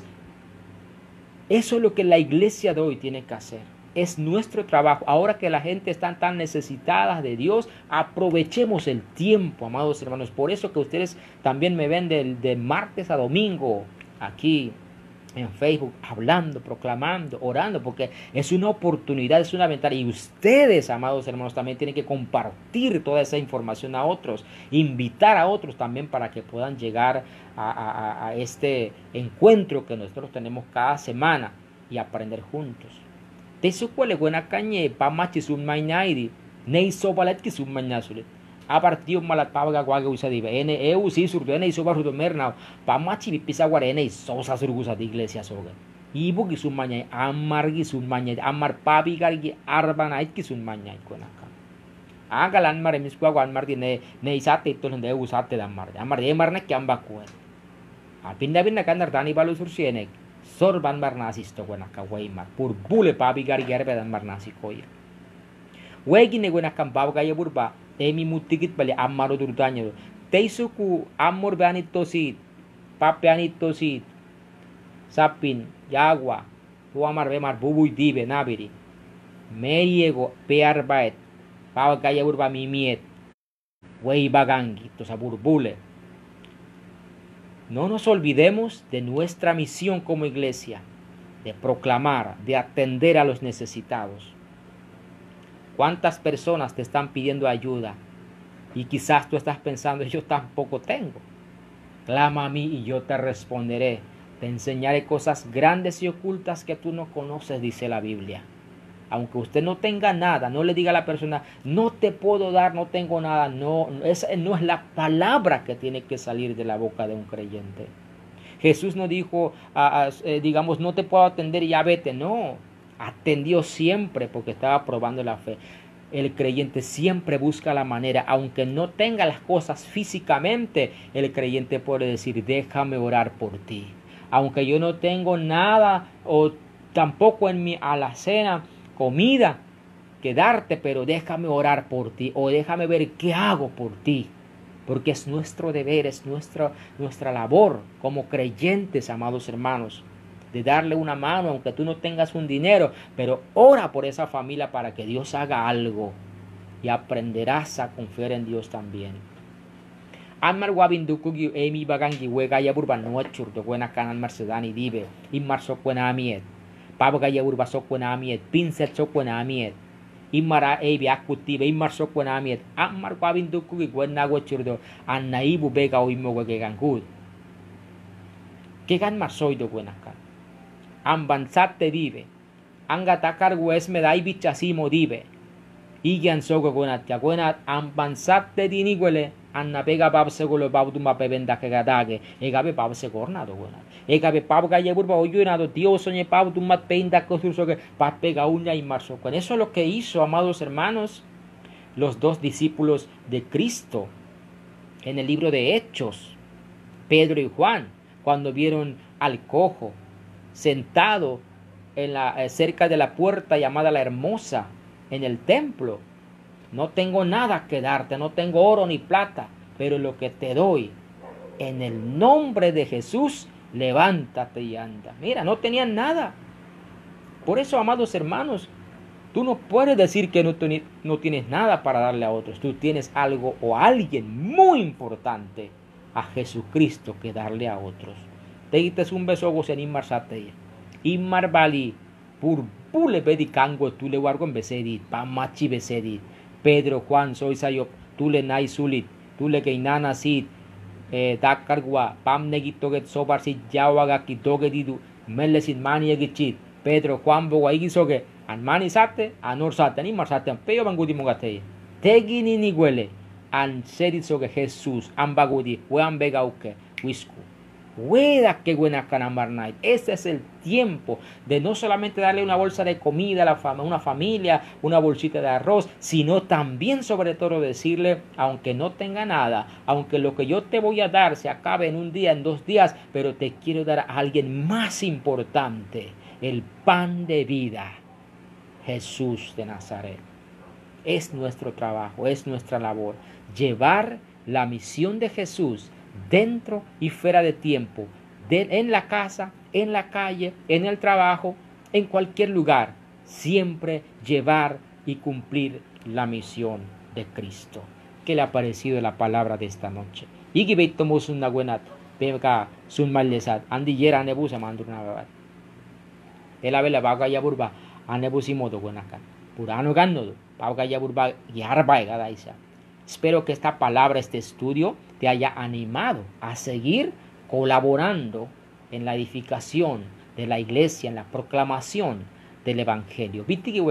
eso es lo que la iglesia de hoy tiene que hacer. Es nuestro trabajo. Ahora que la gente está tan necesitada de Dios, aprovechemos el tiempo, amados hermanos. Por eso que ustedes también me ven de martes a domingo aquí en Facebook, hablando, proclamando, orando, porque es una oportunidad, es una ventana. Y ustedes, amados hermanos, también tienen que compartir toda esa información a otros, invitar a otros también para que puedan llegar a este encuentro que nosotros tenemos cada semana y aprender juntos. Te suele buena cañe, pa machisum mainaidi, nei sobalet que sum mañasulet. A partir malat paga guaga usadive ene eu si surgene iso barro mernao pa machi pisa guarene sosa surgusa de iglesia soga ibu ki sumanya amar ki sumanya amar pabi gargi arbanait ki sumanya konaka agalan mare misqua wan mardi ne isate to hende usate da mar amar de marne kyamba kuat a pinda kandar dani balu sursiene sorban marnasis to konaka weimar pur bule pabi gargi arbe dan marnasi koir wegi ne konaka bab gaya burba emi mutikit bali amaro durtanya teisuku amor banitosit papianitosit sapin yagua huamar bemar bubuy dibe nabiri meriego pearbaet pawa gaya burba mimiet wey bagangi to saburbule. No nos olvidemos de nuestra misión como iglesia, de proclamar, de atender a los necesitados. ¿Cuántas personas te están pidiendo ayuda? Y quizás tú estás pensando, yo tampoco tengo. Clama a mí y yo te responderé. Te enseñaré cosas grandes y ocultas que tú no conoces, dice la Biblia. Aunque usted no tenga nada, no le diga a la persona, no te puedo dar, no tengo nada. No, esa no es la palabra que tiene que salir de la boca de un creyente. Jesús no dijo, digamos, no te puedo atender y ya vete. No. Atendió siempre porque estaba probando la fe. El creyente siempre busca la manera, aunque no tenga las cosas físicamente, el creyente puede decir, déjame orar por ti. Aunque yo no tengo nada o tampoco en mi alacena comida quedarte, pero déjame orar por ti o déjame ver qué hago por ti. Porque es nuestro deber, es nuestra labor como creyentes, amados hermanos, de darle una mano, aunque tú no tengas un dinero, pero ora por esa familia para que Dios haga algo y aprenderás a confiar en Dios también. Anmar wabindukugi emi bagangi wegaya burba nuachur do buena kanan marsedani dibe immar sokwena amiet pabagaya burba sokwena amiet pinset sokwena amiet immara ebi akutibe immar sokwena amiet anmar wabindukugi buena wachur do annaibu bega o imo wegangud que gan marsoy do buena kan ambansate dibe angatakar wes medai bichasimo dibe Igian sogo gonat ya gonat ambansate diniguele anna pega babse golo babduma pebenda que gadage egabe babse gornado gonat egabe pabga yeburba oyunado Dios soñe babduma peinda cosurso que papega uña y marzo con eso es lo que hizo, amados hermanos, los dos discípulos de Cristo en el libro de Hechos, Pedro y Juan, cuando vieron al cojo sentado en cerca de la puerta llamada la Hermosa en el templo. No tengo nada que darte, no tengo oro ni plata, pero lo que te doy, en el nombre de Jesús, levántate y anda. Mira, no tenían nada. Por eso, amados hermanos, tú no puedes decir que no tienes nada para darle a otros. Tú tienes algo o alguien muy importante, a Jesucristo, que darle a otros. Te dices un beso vos en Inmar Sateya. Inmar Bali, pule bedicango, tú le guargo en besedit, pamachi besedit. Pedro, Juan, soy sayo, tú le nai sulit, tú le keinana sit, dakargua, pam negito get sobar sit, yawaga kitoge didu, melesit mani egichit. Pedro, Juan, boga igisoge, an mani sate, anor sate, ni mar sate, peyo bangudi mugate. Tegi ni niguele, an sedit soge Jesús, an bagudi, wean begauke, wisku. Hueda que buena canamar night. Este es el tiempo de no solamente darle una bolsa de comida a una familia, una bolsita de arroz, sino también sobre todo decirle, aunque no tenga nada, aunque lo que yo te voy a dar se acabe en un día, en 2 días, pero te quiero dar a alguien más importante, el pan de vida, Jesús de Nazaret. Es nuestro trabajo, es nuestra labor, llevar la misión de Jesús dentro y fuera de tiempo, en la casa, en la calle, en el trabajo, en cualquier lugar, siempre llevar y cumplir la misión de Cristo. ¿Qué le ha parecido la palabra de esta noche? Y que tomos una buena pega sun malesat andi yera nebu se manduna babat el abela baga ya burba anebu si modo buenakan purano ganno baga ya burba yarba gadaisa. Espero que esta palabra, este estudio, te haya animado a seguir colaborando en la edificación de la iglesia, en la proclamación del evangelio.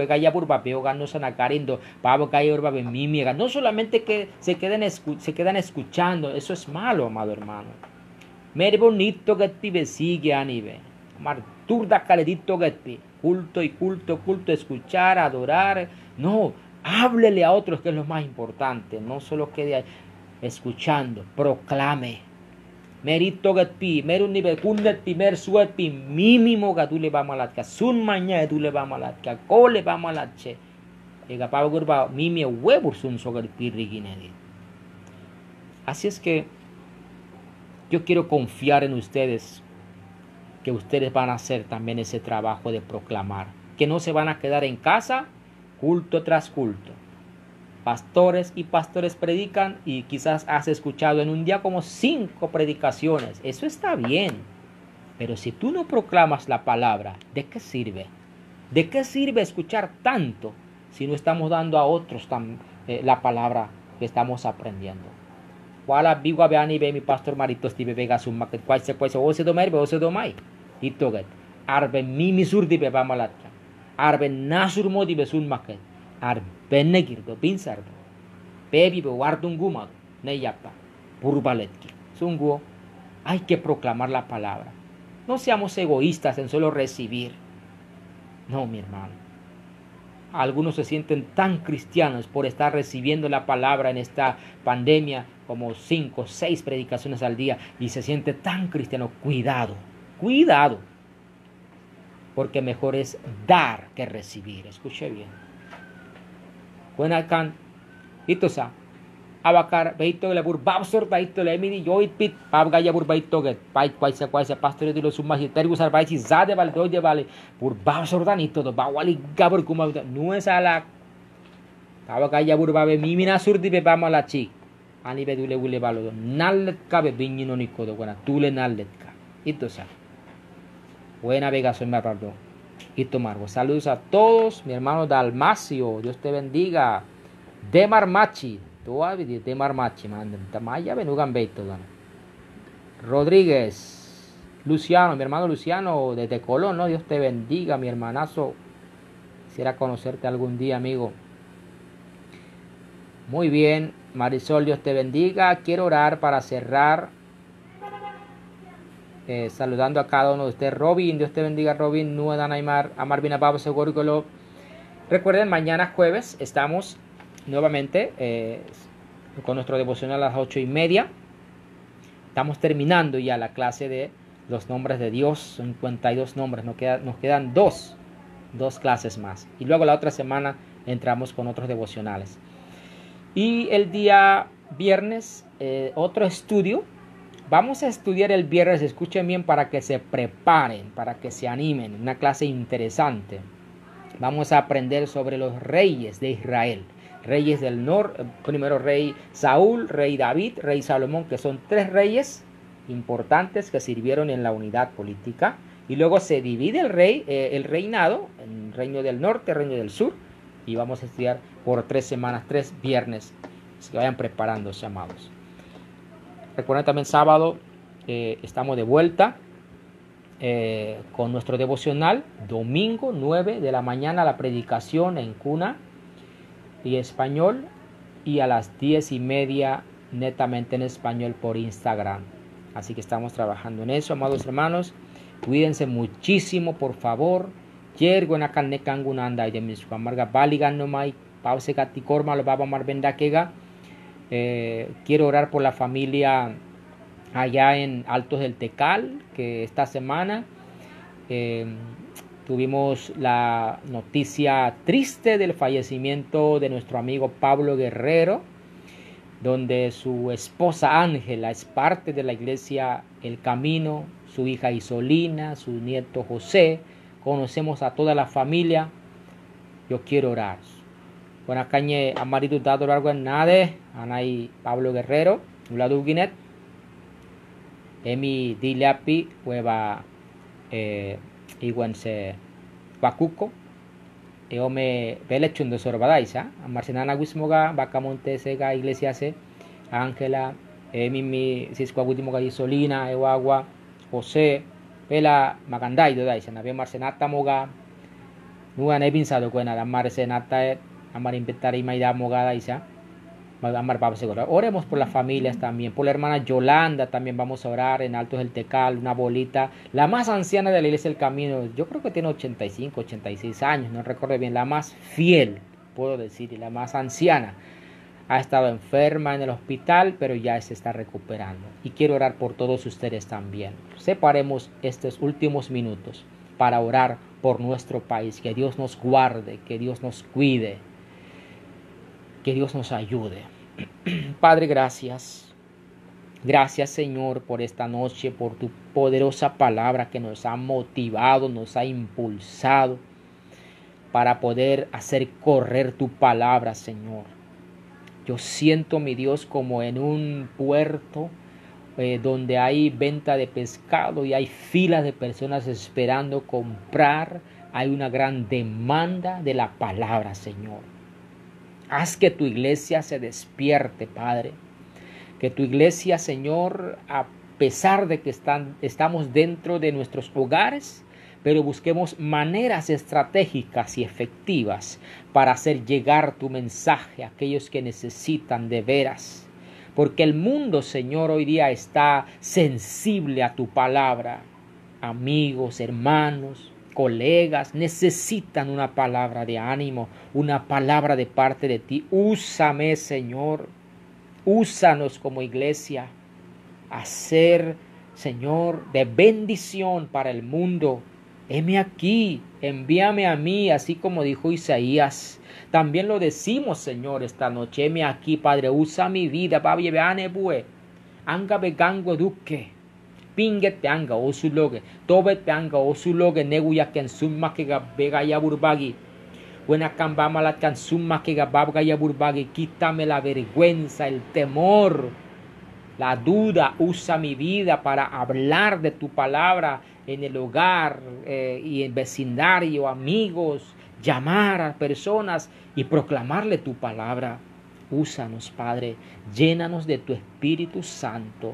No solamente que se quedan escuchando, eso es malo, amado hermano. Mere bonito que te sigue anive. Marturda caledito que te culto y culto, escuchar, adorar. No, háblele a otros, que es lo más importante. No solo quede escuchando, proclame. Merito gatpi, meru nivel kundatpi, mer suatpi, mínimo gatule bamalatka, sun maña gatule bamalatka, cole bamalatche. Ega pavo gurba mimi huevos sun sogarpi riginedi. Así es que yo quiero confiar en ustedes, que ustedes van a hacer también ese trabajo de proclamar, que no se van a quedar en casa culto tras culto. Pastores y pastores predican y quizás has escuchado en un día como 5 predicaciones. Eso está bien. Pero si tú no proclamas la palabra, ¿de qué sirve? ¿De qué sirve escuchar tanto si no estamos dando a otros la palabra que estamos aprendiendo? Wala biwa beani be mi pastor maritos ti bebega summa que cual se puede o se domar be o se domai. Itoget. Arbe mimi surdi be bamalatka. Arbe nasur modi be summa que. Arbe negirdo pinsardo. Bebi be wardunguma ne yapa. Purbaletki. Sunguo. Hay que proclamar la palabra. No seamos egoístas en solo recibir. No, mi hermano. Algunos se sienten tan cristianos por estar recibiendo la palabra en esta pandemia, como 5 o 6 predicaciones al día, y se siente tan cristiano. Cuidado, cuidado, porque mejor es dar que recibir. Escuche bien. Buenakan, itu sa. Abakar, beito le bur babsor taito le midi yoit pit, babgaya bur beito get, pait quaisa pastor de los sumas y tergusar baichi zade vale doje vale, bur babsor tan ito to, bawali gabur kuma, no es ala. Abakaya bur babe mimina surdi be bamala chik. Ani be dule bule balo, nallet ka be biñino ni kodo, buena, tule nallet ka. Itu sa. Buena vegación, me perdón. Ito Margo. Saludos a todos, mi hermano Dalmacio, Dios te bendiga. Demar Machi, Demar Machi, man, Tamaya Benugan Beito. Rodríguez, Luciano, mi hermano Luciano, desde Colón, ¿no? Dios te bendiga, mi hermanazo. Quisiera conocerte algún día, amigo. Muy bien, Marisol, Dios te bendiga. Quiero orar para cerrar. Saludando a cada uno de ustedes. Robin, Dios te bendiga, Robin. Nuedan Aymar, Amar Binababo, Segurgolo. Recuerden, mañana jueves estamos nuevamente con nuestro devocional a las 8:30. Estamos terminando ya la clase de los nombres de Dios. 52 nombres. Nos quedan dos clases más. Y luego la otra semana entramos con otros devocionales. Y el día viernes, otro estudio. Vamos a estudiar el viernes, escuchen bien para que se preparen, para que se animen. Una clase interesante. Vamos a aprender sobre los reyes de Israel. Reyes del norte, primero rey Saúl, rey David, rey Salomón, que son 3 reyes importantes que sirvieron en la unidad política. Y luego se divide el reinado en reino del norte, reino del sur. Y vamos a estudiar por 3 semanas, 3 viernes. Así que vayan preparándose, amados. Recuerden también sábado estamos de vuelta con nuestro devocional. Domingo 9 de la mañana la predicación en cuna y español. Y a las 10:30 netamente en español por Instagram. Así que estamos trabajando en eso, amados hermanos. Cuídense muchísimo, por favor. Yergo na kanne kangunanda y de mis amarga baligan no mai pause katikorma lo baba marbenda kega. Quiero orar por la familia allá en Altos del Tecal, que esta semana tuvimos la noticia triste del fallecimiento de nuestro amigo Pablo Guerrero, donde su esposa Ángela es parte de la iglesia El Camino, su hija Isolina, su nieto José. Conocemos a toda la familia. Yo quiero orar. Buenas cañe amaritu dado largo en nade, anay Pablo Guerrero, uladu ginet, emi dilapi, hueva iguanse Bacuco, eome belechundo sorbadaisa, amarsenana guismoga, Bacamonte sega iglesiase, Ángela, emi sisquaguitimoga Isolina, Eguagua, José, Pela Maganday dodaisa, nabe marsenata moga, nuan he pensado que nada marsenata amar inventar y maida mogada isa amar vamos a orar. Oremos por las familias también, por la hermana Yolanda también vamos a orar en Altos del Tecal, una bolita, la más anciana de la iglesia del Camino, yo creo que tiene 85, 86 años, no recuerdo bien, la más fiel, puedo decir, y la más anciana. Ha estado enferma en el hospital, pero ya se está recuperando. Y quiero orar por todos ustedes también. Separemos estos últimos minutos para orar por nuestro país, que Dios nos guarde, que Dios nos cuide, que Dios nos ayude. Padre, gracias. Gracias, Señor, por esta noche, por tu poderosa palabra que nos ha motivado, nos ha impulsado para poder hacer correr tu palabra, Señor. Yo siento, mi Dios, como en un puerto donde hay venta de pescado y hay filas de personas esperando comprar. Hay una gran demanda de la palabra, Señor. Haz que tu iglesia se despierte, Padre. Que tu iglesia, Señor, a pesar de que estamos dentro de nuestros hogares, pero busquemos maneras estratégicas y efectivas para hacer llegar tu mensaje a aquellos que necesitan de veras. Porque el mundo, Señor, hoy día está sensible a tu palabra. Amigos, hermanos, colegas, necesitan una palabra de ánimo, una palabra de parte de ti. Úsame, Señor. Úsanos como iglesia a ser, Señor, de bendición para el mundo. heme aquí, envíame a mí, así como dijo Isaías. También lo decimos, Señor, esta noche. Heme aquí, Padre, usa mi vida, Padre, veane bue. Anga begango duque. Pinget peanga o su loge. Tobet peanga o su loge. Neguya ken summa que vega ya burbagi. Buena cambama la can summa que gababga ya burbagi. Quítame la vergüenza, el temor, la duda. Usa mi vida para hablar de tu palabra en el hogar y en vecindario, amigos, llamar a personas y proclamarle tu palabra. Úsanos, Padre, llénanos de tu Espíritu Santo.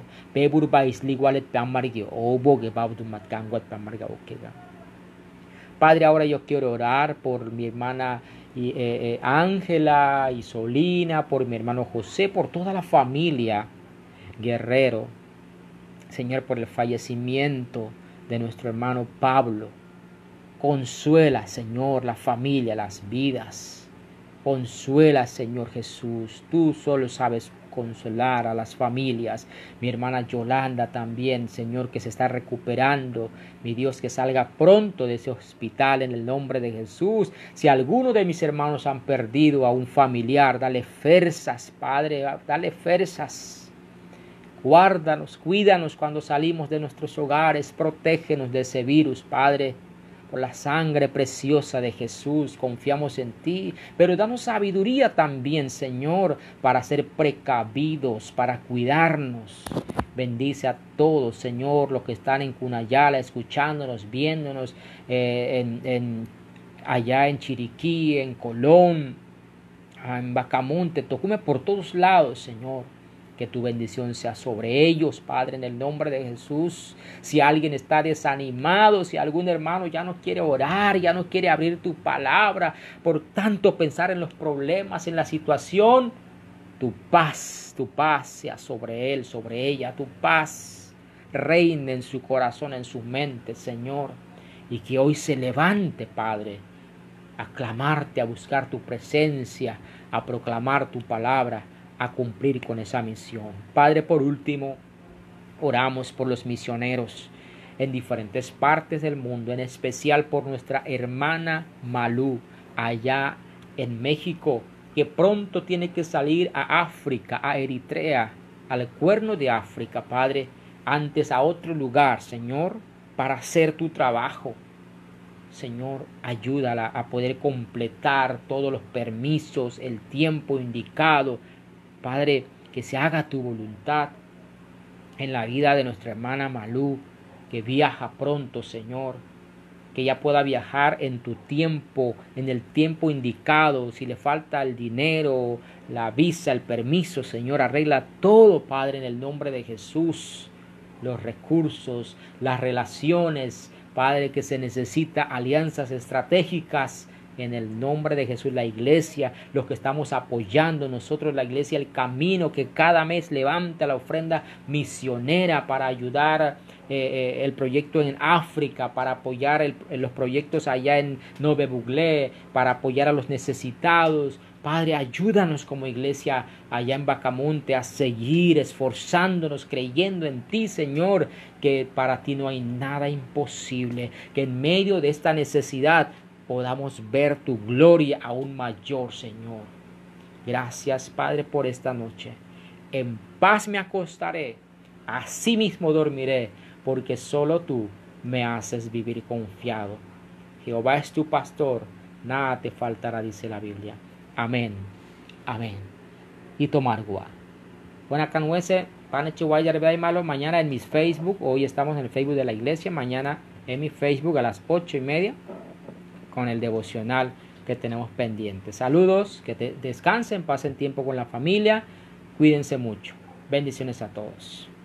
Padre, ahora yo quiero orar por mi hermana Ángela y Solina, por mi hermano José, por toda la familia Guerrero. Señor, por el fallecimiento de nuestro hermano Pablo. Consuela, Señor, la familia, las vidas. Consuela, Señor Jesús. Tú solo sabes consolar a las familias. Mi hermana Yolanda también, Señor, que se está recuperando. Mi Dios, que salga pronto de ese hospital en el nombre de Jesús. Si alguno de mis hermanos han perdido a un familiar, dale fuerzas, Padre, dale fuerzas. Guárdanos, cuídanos cuando salimos de nuestros hogares, protégenos de ese virus, Padre. Por la sangre preciosa de Jesús, confiamos en ti, pero danos sabiduría también, Señor, para ser precavidos, para cuidarnos. Bendice a todos, Señor, los que están en Cunayala, escuchándonos, viéndonos, allá en Chiriquí, en Colón, en Bacamonte, Tocume, por todos lados, Señor. Que tu bendición sea sobre ellos, Padre, en el nombre de Jesús. Si alguien está desanimado, si algún hermano ya no quiere orar, ya no quiere abrir tu palabra, por tanto pensar en los problemas, en la situación, tu paz sea sobre él, sobre ella. Tu paz reine en su corazón, en su mente, Señor. Y que hoy se levante, Padre, a clamarte, a buscar tu presencia, a proclamar tu palabra, a cumplir con esa misión. Padre, por último, oramos por los misioneros en diferentes partes del mundo, en especial por nuestra hermana Malú, allá en México, que pronto tiene que salir a África, a Eritrea, al cuerno de África, Padre, antes a otro lugar, Señor, para hacer tu trabajo. Señor, ayúdala a poder completar todos los permisos, el tiempo indicado. Padre, que se haga tu voluntad en la vida de nuestra hermana Malú, que viaja pronto, Señor, que ella pueda viajar en tu tiempo, en el tiempo indicado. Si le falta el dinero, la visa, el permiso, Señor, arregla todo, Padre, en el nombre de Jesús. Los recursos, las relaciones, Padre, que se necesita, alianzas estratégicas. En el nombre de Jesús, la iglesia, los que estamos apoyando nosotros, la iglesia, el camino que cada mes levanta la ofrenda misionera para ayudar el proyecto en África, para apoyar los proyectos allá en Nove Buglé, para apoyar a los necesitados. Padre, ayúdanos como iglesia allá en Bacamonte a seguir esforzándonos, creyendo en ti, Señor, que para ti no hay nada imposible, que en medio de esta necesidad podamos ver tu gloria aún mayor, Señor. Gracias, Padre, por esta noche. En paz me acostaré, así mismo dormiré, porque solo tú me haces vivir confiado. Jehová es tu pastor, nada te faltará, dice la Biblia. Amén, amén. Y tomar gua. Buena canuese, pane chihuahua, y malo. Mañana en mis Facebook, hoy estamos en el Facebook de la iglesia, mañana en mi Facebook a las 8:30. Con el devocional que tenemos pendiente. Saludos, que descansen, pasen tiempo con la familia, cuídense mucho. Bendiciones a todos.